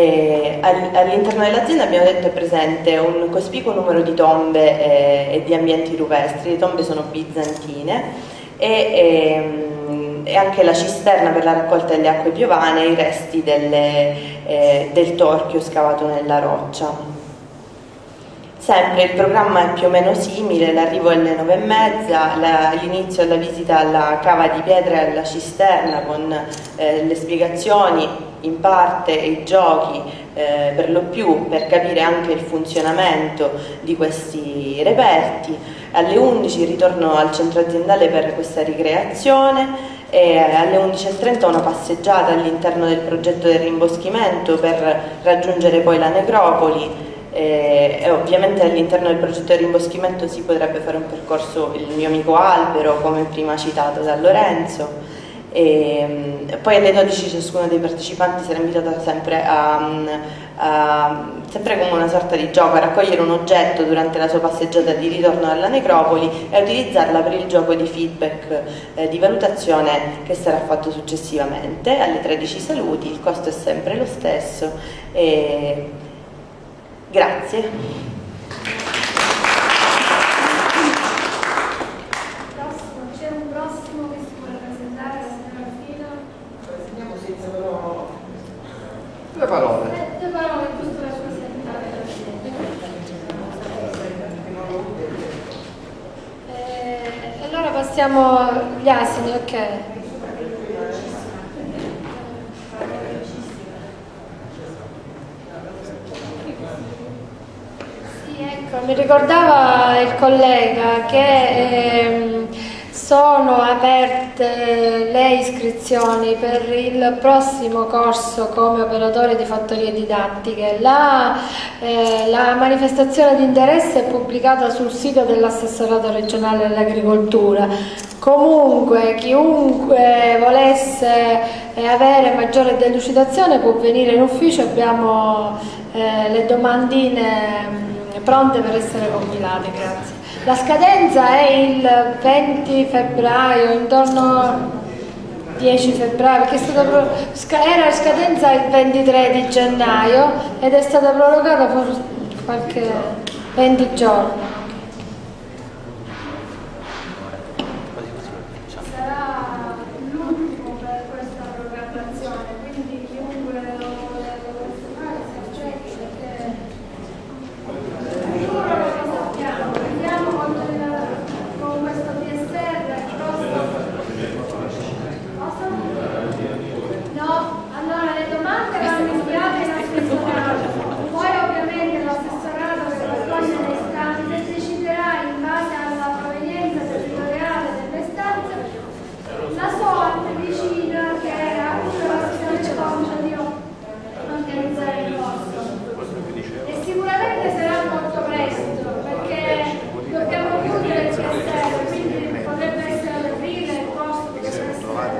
All'interno dell'azienda, abbiamo detto, è presente un cospicuo numero di tombe eh, e di ambienti rupestri. Le tombe sono bizantine e, e, e anche la cisterna per la raccolta delle acque piovane e i resti delle, eh, del torchio scavato nella roccia. Sempre il programma è più o meno simile: l'arrivo alle nove e mezza, l'inizio alla visita alla cava di pietra e alla cisterna con eh, le spiegazioni in parte e i giochi eh, per lo più per capire anche il funzionamento di questi reperti. Alle undici il ritorno al centro aziendale per questa ricreazione, e alle undici e trenta una passeggiata all'interno del progetto del rimboschimento per raggiungere poi la necropoli. E, e ovviamente all'interno del progetto del rimboschimento si potrebbe fare un percorso Il mio amico albero, come prima citato da Lorenzo. E poi alle dodici ciascuno dei partecipanti sarà invitato sempre a, a sempre come una sorta di gioco, a raccogliere un oggetto durante la sua passeggiata di ritorno alla necropoli e a utilizzarla per il gioco di feedback eh, di valutazione che sarà fatto successivamente. Alle tredici saluti, il costo è sempre lo stesso. E grazie. Due parole. Eh, due parole, giusto la sua eh, allora passiamo agli asini, ok. Sì, ecco, mi ricordava il collega che ehm, sono aperte le iscrizioni per il prossimo corso come operatore di fattorie didattiche. La, eh, la manifestazione di interesse è pubblicata sul sito dell'assessorato regionale all'agricoltura. Comunque chiunque volesse eh, avere maggiore delucidazione può venire in ufficio, abbiamo eh, le domandine mh, pronte per essere compilate. Grazie. La scadenza è il venti febbraio, intorno al dieci febbraio, perché è stata era scadenza il ventitré di gennaio ed è stata prorogata per qualche venti giorni. Sarà l'ultimo per questa programmazione, quindi chiunque lo volesse fare si accetti, perché giuro che lo sappiamo, vediamo quando con questo P S R no, allora le domande vanno inviate in assessorato, poi ovviamente l'assessorato che raccoglie le istanze deciderà in base alla provenienza territoriale delle istanze la sorte vicina che appunto la situazione concia di organizzare il corso. E sicuramente sarà molto presto, perché dobbiamo chiudere il P S R, quindi potrebbe essere all'aprile il corso potrebbe essere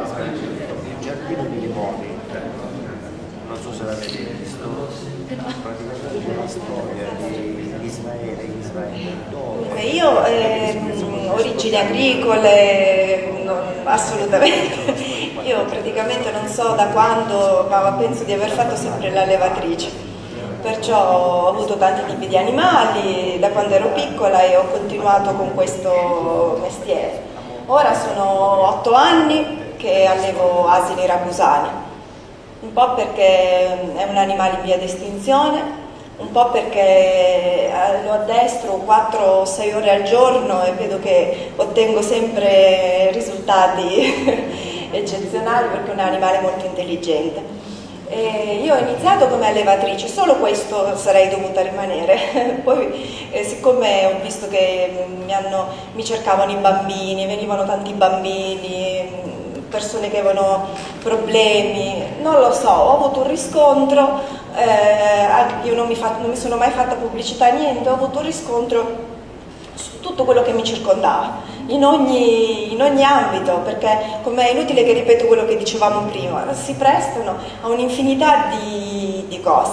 Il giardino di Limoni, non so se l'avete visto, praticamente la storia di Israele, Israele dove... Io ehm, origini agricole, no, assolutamente, io praticamente non so da quando, ma penso di aver fatto sempre l'allevatrice, perciò ho avuto tanti tipi di animali da quando ero piccola e ho continuato con questo mestiere. Ora sono otto anni che allevo asini ragusani, un po' perché è un animale in via di estinzione, un po' perché lo addestro quattro o sei ore al giorno e vedo che ottengo sempre risultati eccezionali perché è un animale molto intelligente. E io ho iniziato come allevatrice, solo questo sarei dovuta rimanere, poi eh, siccome ho visto che mi, hanno, mi cercavano i bambini, venivano tanti bambini, persone che avevano problemi, non lo so, ho avuto un riscontro, eh, io non mi, fa, non mi sono mai fatta pubblicità, niente, ho avuto un riscontro su tutto quello che mi circondava, in ogni, in ogni ambito, perché come è inutile che ripeto quello che dicevamo prima, si prestano a un'infinità di, di cose.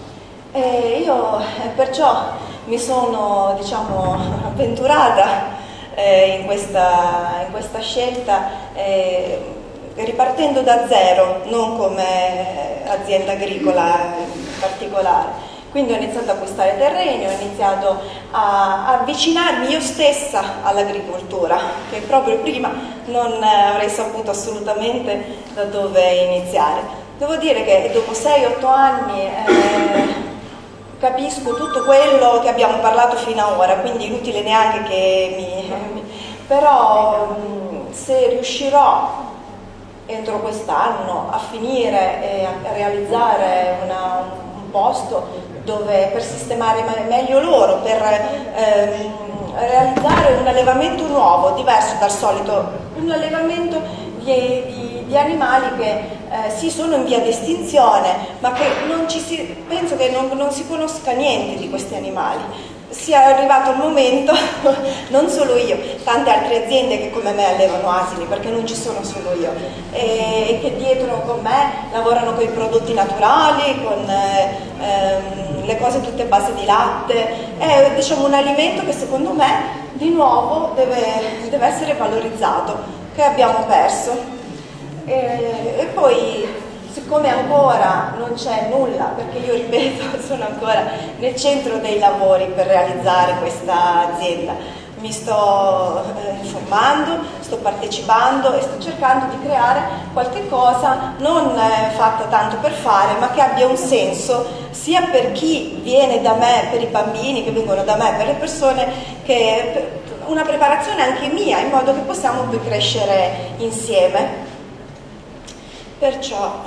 E io perciò mi sono, diciamo, avventurata eh, in, questa, in questa scelta, eh, ripartendo da zero, non come azienda agricola in particolare. Quindi ho iniziato a acquistare terreni, ho iniziato a, a avvicinarmi io stessa all'agricoltura, che proprio prima non avrei saputo assolutamente da dove iniziare. Devo dire che dopo sei otto anni eh, capisco tutto quello che abbiamo parlato fino ad ora, quindi inutile neanche che mi... però mh, se riuscirò entro quest'anno a finire e a realizzare una, un posto dove per sistemare meglio loro, per ehm, realizzare un allevamento nuovo, diverso dal solito, un allevamento di, di, di animali che eh, sì sono in via di estinzione, ma che non ci si, penso che non, non si conosca niente di questi animali. sia arrivato il momento, non solo io, tante altre aziende che come me allevano asini, perché non ci sono solo io, e che dietro con me lavorano con i prodotti naturali, con eh, ehm, le cose tutte a base di latte. È, diciamo, un alimento che secondo me di nuovo deve, deve essere valorizzato, che abbiamo perso. E, e poi, siccome ancora non c'è nulla, perché io ripeto, sono ancora nel centro dei lavori per realizzare questa azienda, mi sto eh, informando, sto partecipando e sto cercando di creare qualche cosa non eh, fatta tanto per fare, ma che abbia un senso sia per chi viene da me, per i bambini che vengono da me, per le persone, che per una preparazione anche mia, in modo che possiamo poi crescere insieme. Perciò,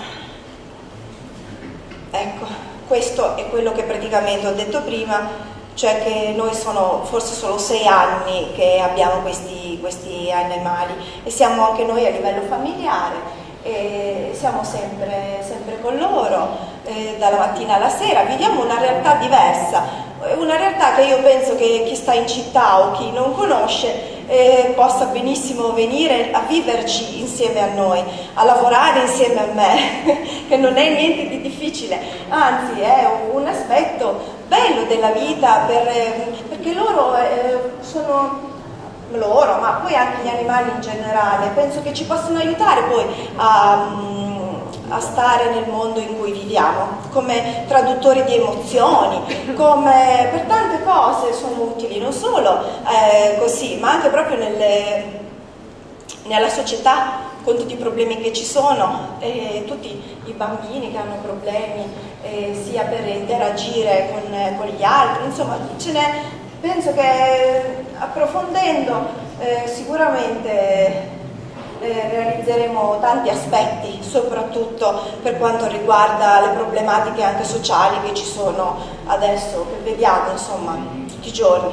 ecco, questo è quello che praticamente ho detto prima, cioè che noi sono forse solo sei anni che abbiamo questi, questi animali e siamo anche noi a livello familiare, e siamo sempre, sempre con loro, eh, dalla mattina alla sera, viviamo una realtà diversa, una realtà che io penso che chi sta in città o chi non conosce eh, possa benissimo venire a viverci insieme a noi, a lavorare insieme a me, che non è niente di difficile, anzi è un aspetto bello della vita, per, perché loro eh, sono loro, ma poi anche gli animali in generale, penso che ci possono aiutare poi a, a stare nel mondo in cui viviamo, come traduttori di emozioni, come per tante cose sono utili, non solo eh, così, ma anche proprio nelle, nella società, con tutti i problemi che ci sono, e tutti i bambini che hanno problemi, eh, sia per interagire con, con gli altri, insomma ce n'è. Penso che approfondendo eh, sicuramente eh, realizzeremo tanti aspetti, soprattutto per quanto riguarda le problematiche anche sociali che ci sono adesso, che vediamo insomma tutti i giorni.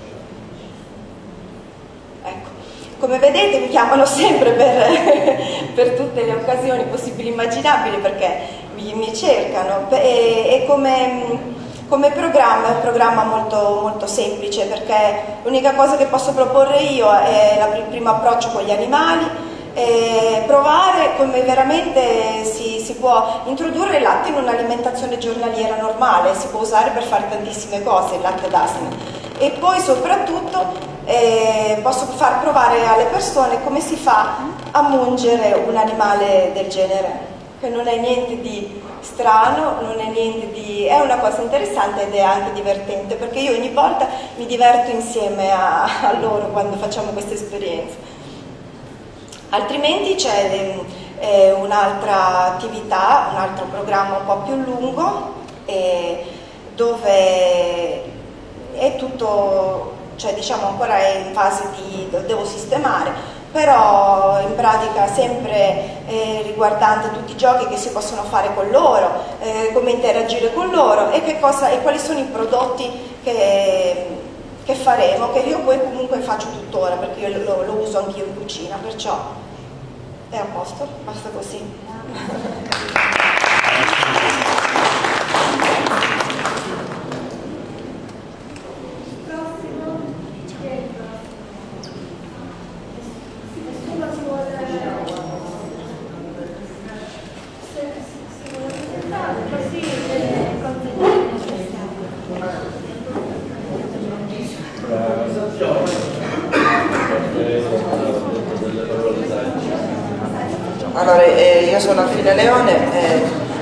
Ecco, come vedete mi chiamano sempre per, per tutte le occasioni possibili e immaginabili, perché mi, mi cercano e, e come... Come programma è un programma molto, molto semplice, perché l'unica cosa che posso proporre io è la, il primo approccio con gli animali, e provare come veramente si, si può introdurre il latte in un'alimentazione giornaliera normale, si può usare per fare tantissime cose il latte d'asina, e poi soprattutto eh, posso far provare alle persone come si fa a mungere un animale del genere, che non è niente di strano, non è niente di... è una cosa interessante ed è anche divertente, perché io ogni volta mi diverto insieme a, a loro quando facciamo queste esperienze. Altrimenti c'è eh, un'altra attività, un altro programma un po' più lungo, eh, dove è tutto, cioè diciamo ancora è in fase di... devo sistemare, però in pratica sempre eh, riguardante tutti i giochi che si possono fare con loro, eh, come interagire con loro e, che cosa, e quali sono i prodotti che, che faremo, che io poi comunque faccio tuttora, perché io lo, lo uso anch'io in cucina, perciò è a posto, basta così. Allora, eh, io sono Alfina Leone, eh,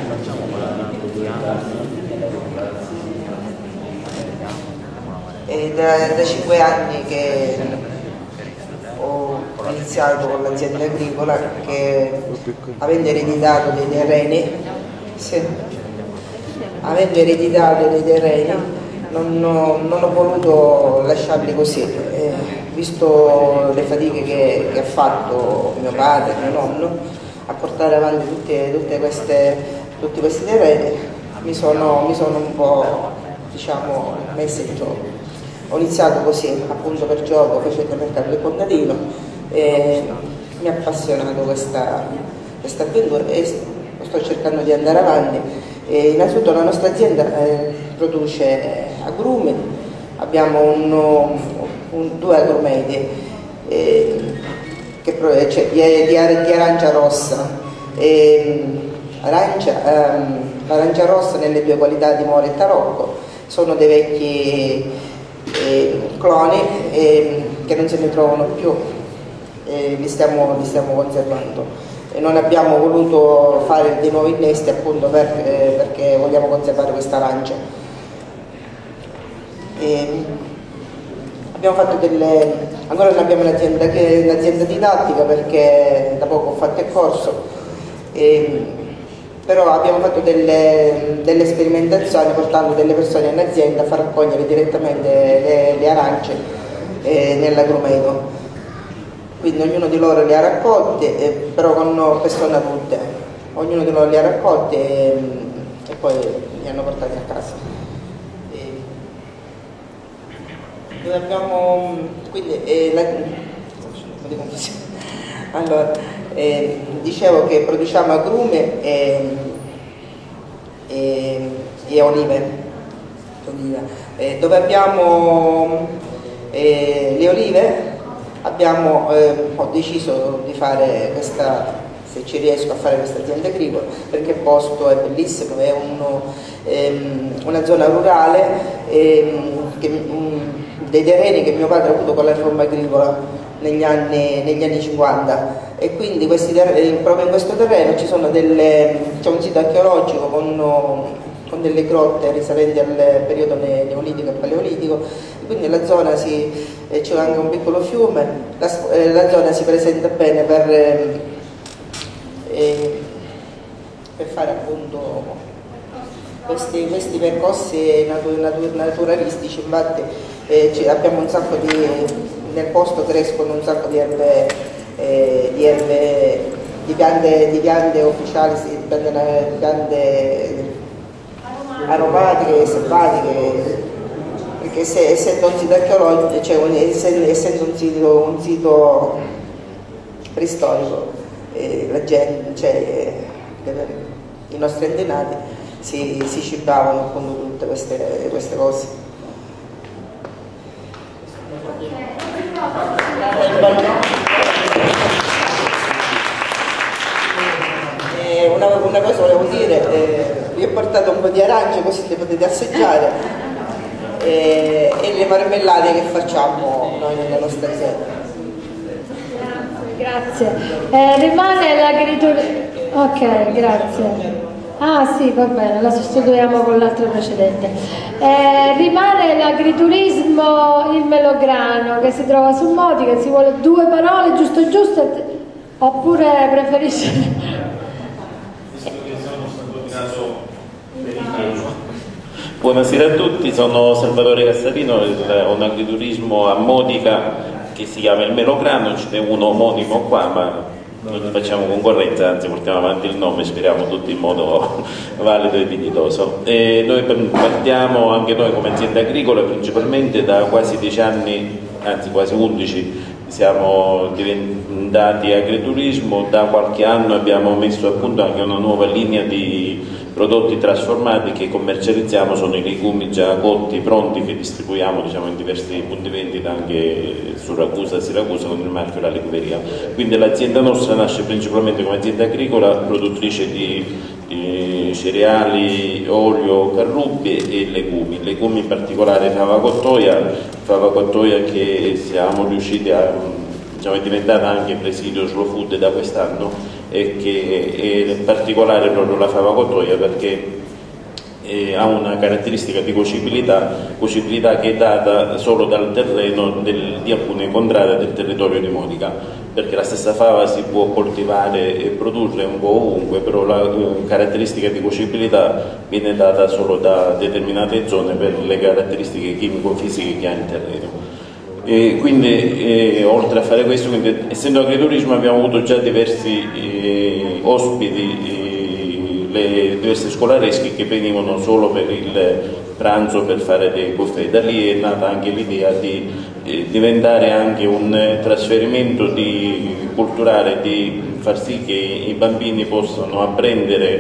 e da, da cinque anni che ho iniziato con l'azienda agricola, che avendo ereditato dei terreni, sì, avendo ereditato dei terreni non ho, non ho voluto lasciarli così, eh, visto le fatiche che, che ha fatto mio padre, mio nonno, a portare avanti tutte, tutte queste, tutti questi terreni, mi sono, mi sono un po', diciamo, messa in gioco. Ho iniziato così, appunto per gioco, facendo il mercato del contadino, e mi ha appassionato questa, questa avventura e sto cercando di andare avanti. E innanzitutto la nostra azienda eh, produce agrumi, abbiamo un, un, due agrumeti eh, che, cioè, di, di, di arancia rossa, eh, arancia, ehm, arancia rossa nelle due qualità di mora e tarocco, sono dei vecchi eh, cloni eh, che non se ne trovano più, eh, li, stiamo, li stiamo conservando. E non abbiamo voluto fare dei nuovi innesti appunto per, eh, perché vogliamo conservare questa arancia. E abbiamo fatto delle, ancora non abbiamo un'azienda, un'azienda didattica perché da poco ho fatto il corso, e, però abbiamo fatto delle, delle sperimentazioni portando delle persone in azienda a far raccogliere direttamente le, le arance eh, nell'agrumeto. Quindi ognuno di loro le ha raccolte, eh, però con persone adulte, ognuno di loro le ha raccolte e, e poi li hanno portati a casa. E, dove abbiamo, quindi, eh, la, allora, eh, dicevo che produciamo agrume e, e, e olive, eh, dove abbiamo eh, le olive. Abbiamo, eh, ho deciso di fare questa, se ci riesco a fare questa azienda agricola, perché il posto è bellissimo, è uno, ehm, una zona rurale, ehm, che, um, dei terreni che mio padre ha avuto con la riforma agricola negli anni, negli anni cinquanta, e quindi questi terreni, proprio in questo terreno ci sono delle, c'è un sito archeologico con, con delle grotte risalenti al periodo neolitico e paleolitico, quindi la zona si c'è anche un piccolo fiume, la, eh, la zona si presenta bene per, eh, eh, per fare appunto questi, questi percorsi natu, natu, naturalistici. Infatti eh, abbiamo un sacco di, nel posto crescono un sacco di erbe, eh, di, erbe di, piante, di piante ufficiali, di piante, di piante aromatiche, selvatiche, perché se, essendo un sito archeologico, cioè essendo, essendo un sito, un sito preistorico, eh, la gente, cioè, eh, i nostri antenati si, si cibavano appunto tutte queste, queste cose. Eh, una, una cosa volevo dire, eh, vi ho portato un po' di arance così le potete assaggiare. E, e le marmellate che facciamo noi nella nostra azienda. Grazie. Eh, rimane l'agriturismo. Ok, grazie. Ah sì, va bene, la sostituiamo con l'altra precedente. Eh, rimane l'agriturismo il melograno che si trova su Modica, si vuole due parole giusto giusto oppure preferisce? Buonasera a tutti, sono Salvatore Cassarino, ho un agriturismo a Modica che si chiama il Melograno, ce n'è uno omonimo qua, ma non facciamo concorrenza, anzi portiamo avanti il nome, speriamo tutti in modo valido e dignitoso. E noi partiamo anche noi come azienda agricola principalmente da quasi dieci anni, anzi quasi undici, siamo diventati agriturismo, da qualche anno abbiamo messo a punto anche una nuova linea di prodotti trasformati che commercializziamo, sono i legumi già cotti, pronti, che distribuiamo diciamo, in diversi punti vendita anche su Ragusa e Siracusa con il marchio La Legveria. Quindi l'azienda nostra nasce principalmente come azienda agricola, produttrice di, di cereali, olio, carrubi e legumi, legumi in particolare fava cottoia, fava cottoia che siamo riusciti a, diciamo, è diventata anche presidio slow food da quest'anno, e che è particolare proprio la fava cottoia perché eh, ha una caratteristica di cuocibilità, cuocibilità che è data solo dal terreno del, di alcune contrade del territorio di Modica, perché la stessa fava si può coltivare e produrre un po' ovunque, però la eh, caratteristica di cuocibilità viene data solo da determinate zone per le caratteristiche chimico-fisiche che ha il terreno. E quindi eh, oltre a fare questo, quindi, essendo agriturismo, abbiamo avuto già diversi eh, ospiti, eh, le diverse scolaresche che venivano solo per il pranzo per fare dei buffet. Da lì è nata anche l'idea di eh, diventare anche un eh, trasferimento di, culturale, di far sì che i bambini possano apprendere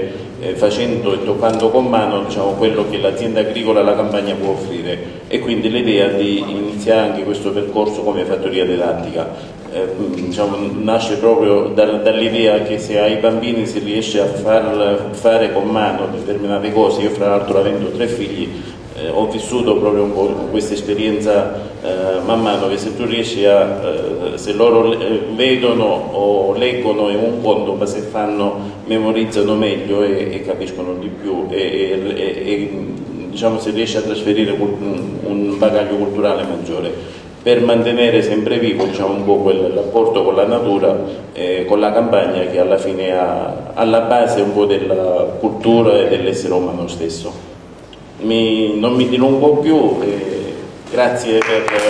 eh, facendo e toccando con mano, diciamo, quello che l'azienda agricola La Campagna può offrire, e quindi l'idea di iniziare anche questo percorso come fattoria didattica. Eh, diciamo, nasce proprio da, dall'idea che se ai bambini si riesce a far fare con mano determinate cose. Io fra l'altro avendo tre figli eh, ho vissuto proprio un po' questa esperienza eh, man mano, che se tu riesci a, eh, se loro eh, vedono o leggono in un conto, ma se fanno memorizzano meglio e, e capiscono di più, e, e, e diciamo, si riesce a trasferire un, un bagaglio culturale maggiore, per mantenere sempre vivo, diciamo, un po' quel rapporto con la natura, eh, con la campagna, che alla fine ha alla base un po' della cultura e dell'essere umano stesso. Mi, non mi dilungo più, eh, grazie per, per,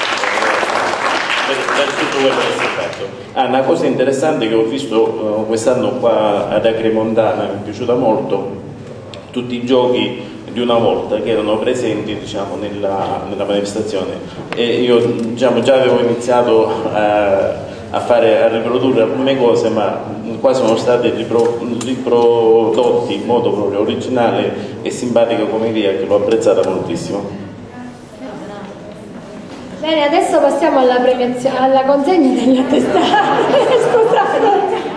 per tutto quello che si è fatto. Ah, una cosa interessante che ho visto uh, quest'anno qua ad Agremontana, mi è piaciuta molto, tutti i giochi di una volta che erano presenti, diciamo, nella, nella manifestazione, e io, diciamo, già avevo iniziato a, a, fare, a riprodurre alcune cose, ma qua sono state ripro, riprodotti in modo proprio originale e simpatico come idea, che l'ho apprezzata moltissimo. Bene, adesso passiamo alla premiazione, alla consegna degli attestati. Scusate.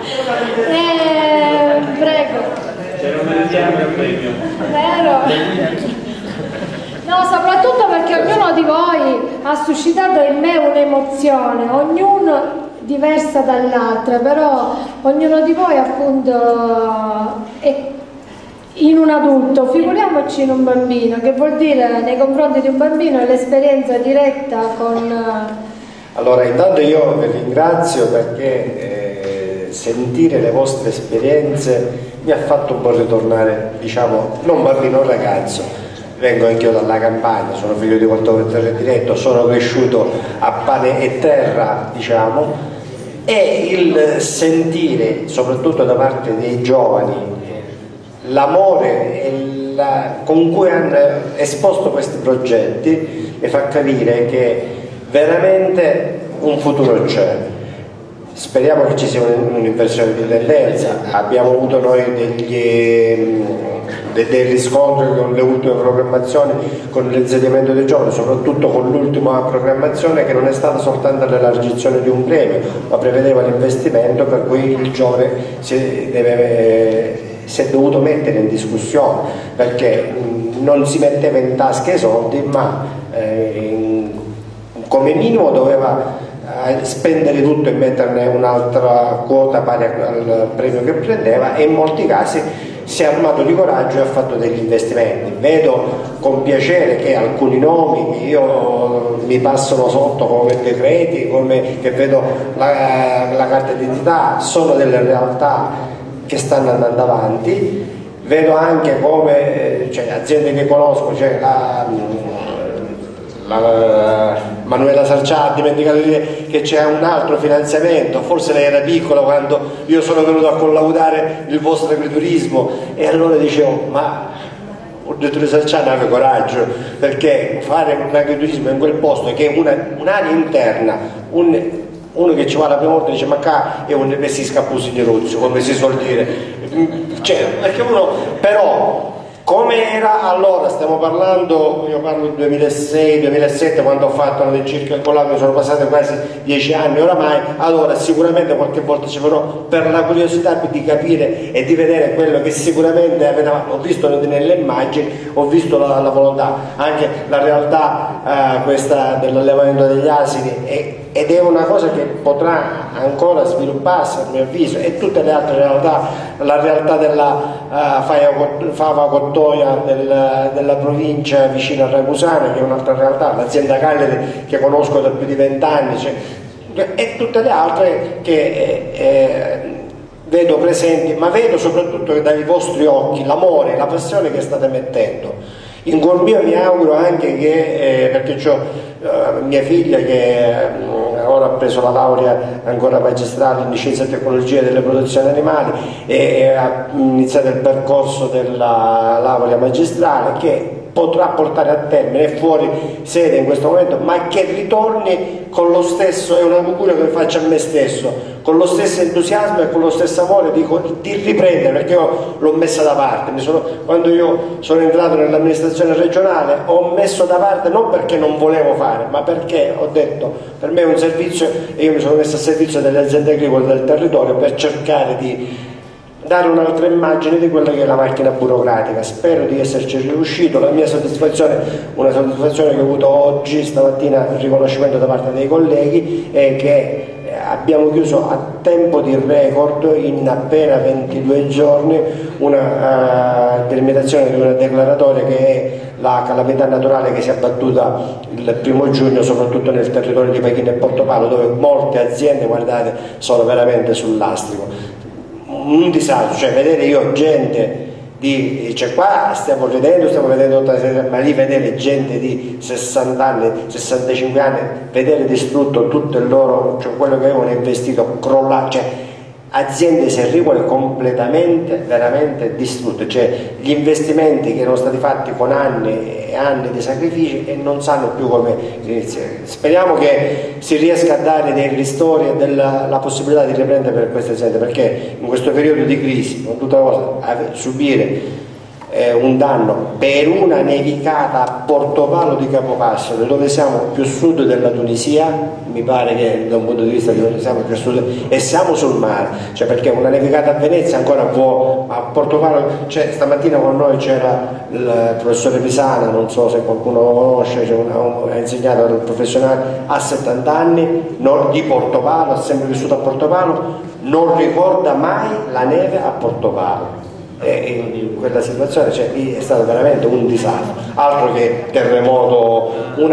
Eh, prego. C'era un richiamo al premio. Vero? No, soprattutto perché ognuno di voi ha suscitato in me un'emozione, ognuno diversa dall'altra, però ognuno di voi appunto è in un adulto, figuriamoci in un bambino, che vuol dire nei confronti di un bambino l'esperienza diretta con... Allora, intanto io vi ringrazio perché eh, sentire le vostre esperienze mi ha fatto un po' ritornare, diciamo, non bambino, ragazzo. Vengo anch'io dalla campagna, sono figlio di coltivatore diretto, sono cresciuto a pane e terra, diciamo, e il sentire, soprattutto da parte dei giovani, l'amore e la, con cui hanno esposto questi progetti, mi fa capire che veramente un futuro c'è. Speriamo che ci sia un'inversione di tendenza. Abbiamo avuto noi degli, dei riscontri con le ultime programmazioni, con l'insediamento dei giovani, soprattutto con l'ultima programmazione, che non è stata soltanto l'elargizione di un premio, ma prevedeva l'investimento, per cui il giovane si, deve, si è dovuto mettere in discussione, perché non si metteva in tasca i soldi, ma eh, in, come minimo doveva spendere tutto e metterne un'altra quota pari al premio che prendeva, e in molti casi si è armato di coraggio e ha fatto degli investimenti. Vedo con piacere che alcuni nomi che io mi passano sotto come decreti, come che vedo la, la carta d'identità, sono delle realtà che stanno andando avanti. Vedo anche come, cioè, aziende che conosco, cioè la, la Manuela Sarcià ha dimenticato di dire che c'è un altro finanziamento, forse lei era piccola quando io sono venuto a collaudare il vostro agriturismo, e allora dicevo, ma ho detto di Sarcià, aveva coraggio, perché fare un agriturismo in quel posto che è un'area interna, un, uno che ci va la prima volta dice, ma qua è un si scappusi di rozzo, come si suol dire, cioè, perché uno, però come era allora, stiamo parlando, io parlo del duemilasei duemilasette, quando ho fatto all'incirca con l'anno, sono passati quasi dieci anni oramai. Allora sicuramente qualche volta ci farò, per la curiosità di capire e di vedere quello che sicuramente avevamo, ho visto nelle immagini, ho visto la, la volontà, anche la realtà eh, questa dell'allevamento degli asini, e, ed è una cosa che potrà ancora svilupparsi a mio avviso, e tutte le altre realtà, la realtà della uh, fava cottoia del, della provincia vicino a Ragusano, che è un'altra realtà, l'azienda Cagliari che conosco da più di vent'anni, cioè, e tutte le altre che eh, eh, vedo presenti, ma vedo soprattutto che dai vostri occhi l'amore, la passione che state mettendo. In cuor mio mi auguro anche che, eh, perché ho uh, mia figlia che uh, ora ha preso la laurea ancora magistrale in scienze e tecnologie delle produzioni animali, e, e ha iniziato il percorso della laurea magistrale, che potrà portare a termine, è fuori sede in questo momento, ma che ritorni con lo stesso, è un augurio che faccio a me stesso, con lo stesso entusiasmo e con lo stesso amore di, di riprendere, perché io l'ho messa da parte. Mi sono, quando io sono entrato nell'amministrazione regionale ho messo da parte non perché non volevo fare, ma perché ho detto per me è un servizio e io mi sono messo a servizio delle aziende agricole del territorio per cercare di dare un'altra immagine di quella che è la macchina burocratica. Spero di esserci riuscito. La mia soddisfazione, una soddisfazione che ho avuto oggi, stamattina, il riconoscimento da parte dei colleghi, è che abbiamo chiuso a tempo di record, in appena ventidue giorni, una uh, delimitazione di una declaratoria che è la calamità naturale che si è abbattuta il primo giugno soprattutto nel territorio di Pachino e Portopalo, dove molte aziende, guardate, sono veramente sul lastrico. Un disastro, cioè vedere io gente di, cioè qua stiamo vedendo, stiamo vedendo ma lì vedere gente di sessanta anni, sessantacinque anni, vedere distrutto tutto il loro, cioè quello che avevano investito, crollato, cioè aziende serricole completamente, veramente distrutte, cioè gli investimenti che erano stati fatti con anni e anni di sacrifici e non sanno più come iniziare. Speriamo che si riesca a dare dei ristori e della, la possibilità di riprendere per queste aziende, perché in questo periodo di crisi, con tutta la cosa, subire eh, un danno per una nevicata a Portopalo di Capocassino, dove siamo più sud della Tunisia, mi pare che da un punto di vista di dove siamo più sud, e siamo sul mare, cioè perché una nevicata a Venezia ancora può, ma a Portopalo, cioè stamattina con noi c'era il professore Pisana, non so se qualcuno lo conosce, cioè una, un, ha insegnato al professionale, ha settanta anni, non, di Portopalo, ha sempre vissuto a Portopalo, non ricorda mai la neve a Portopalo. E in quella situazione, cioè, è stato veramente un disastro, altro che terremoto,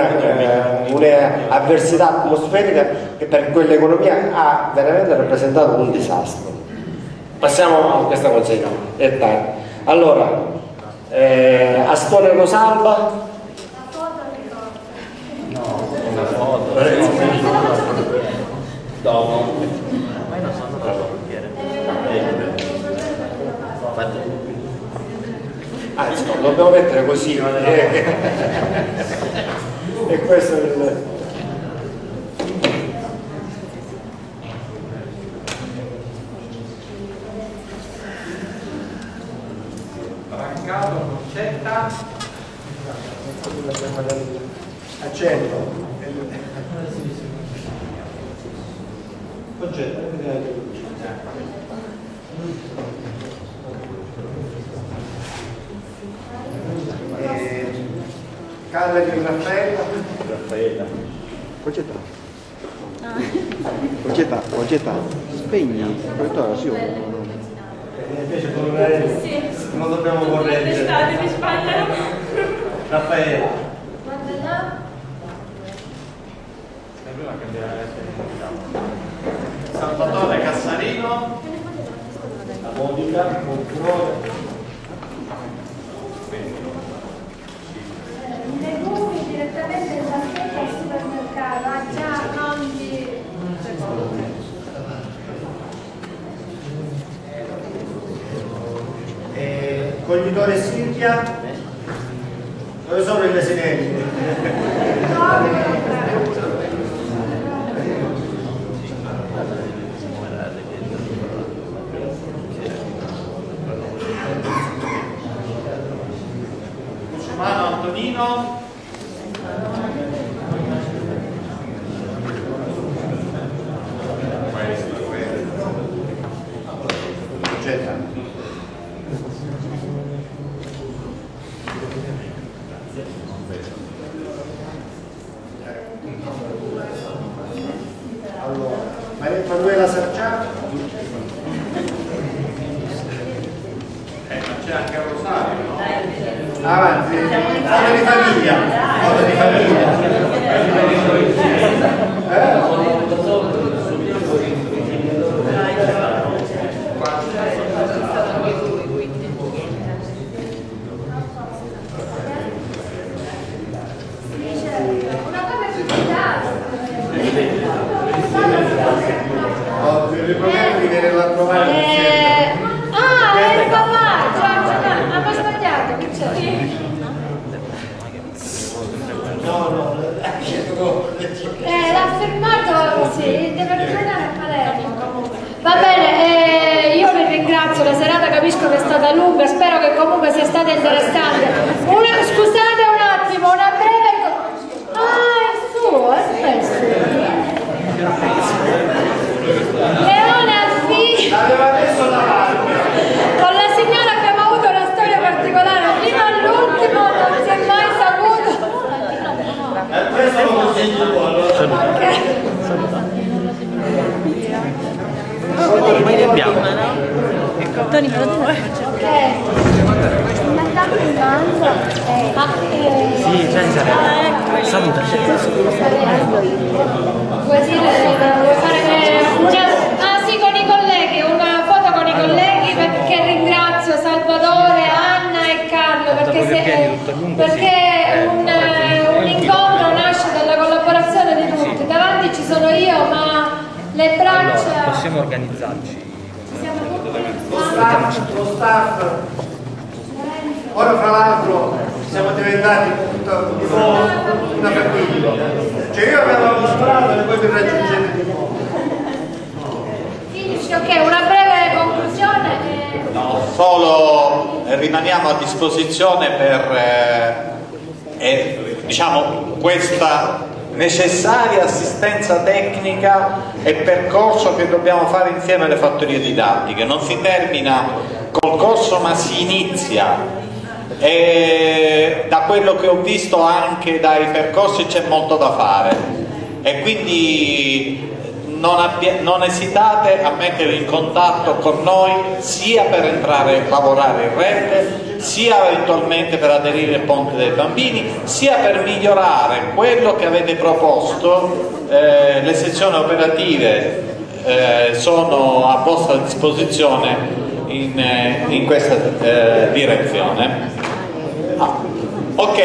una, eh, un'avversità atmosferica che per quell'economia ha veramente rappresentato un disastro. Passiamo a questa consegna, è tardi. Allora, eh, Astone Rosalba, no, una foto dopo. Anzi, no, dobbiamo mettere così, no? E questo è il... Brancato, Concetta, accento, Concetta, Carla di Raffaella. Raffaella. Concetta. Concetta, Concetta, spegni il proiettore, sì. Invece non dobbiamo correggere. Mi sbagliano. Raffaella. Salvatore Cassarino. La Monica, Monfurore. Legumi direttamente da sede al supermercato, ah già, non di... Eh, Coglitore Silvia, dove sono i desinelli? Cusumano Antonino. Allora, Maria Emanuela Sarciano. Eh, ma c'è anche Rosario, no? Avanti, foto di famiglia, foto di famiglia. Vi prometto di venirla a trovare. Ah, è il papà! Già, già, avevo sbagliato, che c'è? Sì, deve ritornare a Palermo comunque. Va bene, eh, io vi ringrazio, la serata capisco che è stata lunga, spero che comunque sia stata interessante. Una, scusate un attimo, una breve... Ah, è suo, è questo. Leone Alfini. Con la signora abbiamo avuto una storia particolare, fino all'ultimo non si è mai saputo. Okay. Ormai ne abbiamo. Tony, però tu Ok. Ma eh... Sì, già in sarà. Saluta. Vuoi dire, vuoi fare una... Ah sì, con i colleghi, una foto con i colleghi perché ringrazio Salvatore, Anna e Carlo perché, se, perché un, un incontro nasce dalla collaborazione di tutti. Davanti ci sono io, ma le braccia... Allora, possiamo organizzarci. Siamo tutti... Lo staff, lo staff. Ora fra l'altro siamo diventati un po' una famiglia. Cioè io avevo sparato e poi mi raggiungete di nuovo. Finisci, ok, una breve conclusione. No, solo rimaniamo a disposizione per eh, eh, diciamo questa necessaria assistenza tecnica e percorso che dobbiamo fare insieme alle fattorie didattiche. Non si termina col corso ma si inizia, e da quello che ho visto anche dai percorsi c'è molto da fare e quindi non, non esitate a mettervi in contatto con noi sia per entrare a lavorare in rete, sia eventualmente per aderire al Ponte dei Bambini, sia per migliorare quello che avete proposto. Eh, le sezioni operative eh, sono a vostra disposizione in, eh, in questa eh, direzione. Ah, ok.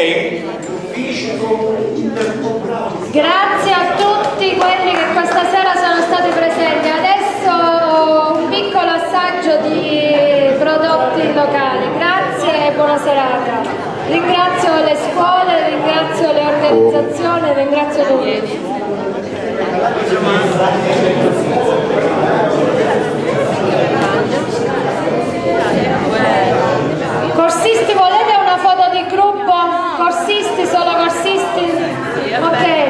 Grazie a tutti quelli che questa sera sono stati presenti. Adesso un piccolo assaggio di prodotti locali. Grazie e buona serata. Ringrazio le scuole, ringrazio le organizzazioni, ringrazio tutti. Corsisti, volete una foto di gruppo? Corsisti, solo corsisti? Ok.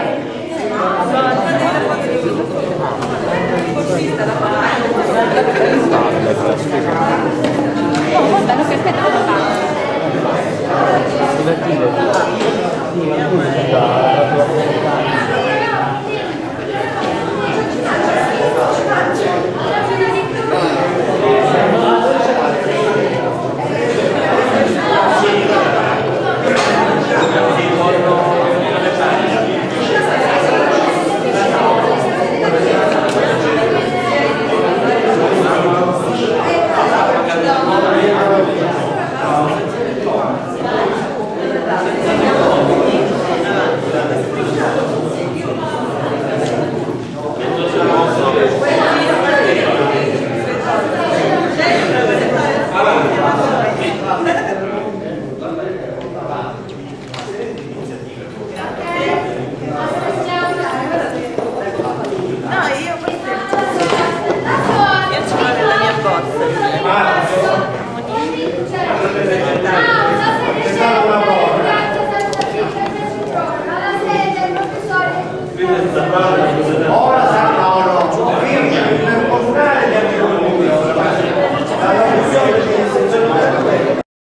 Ora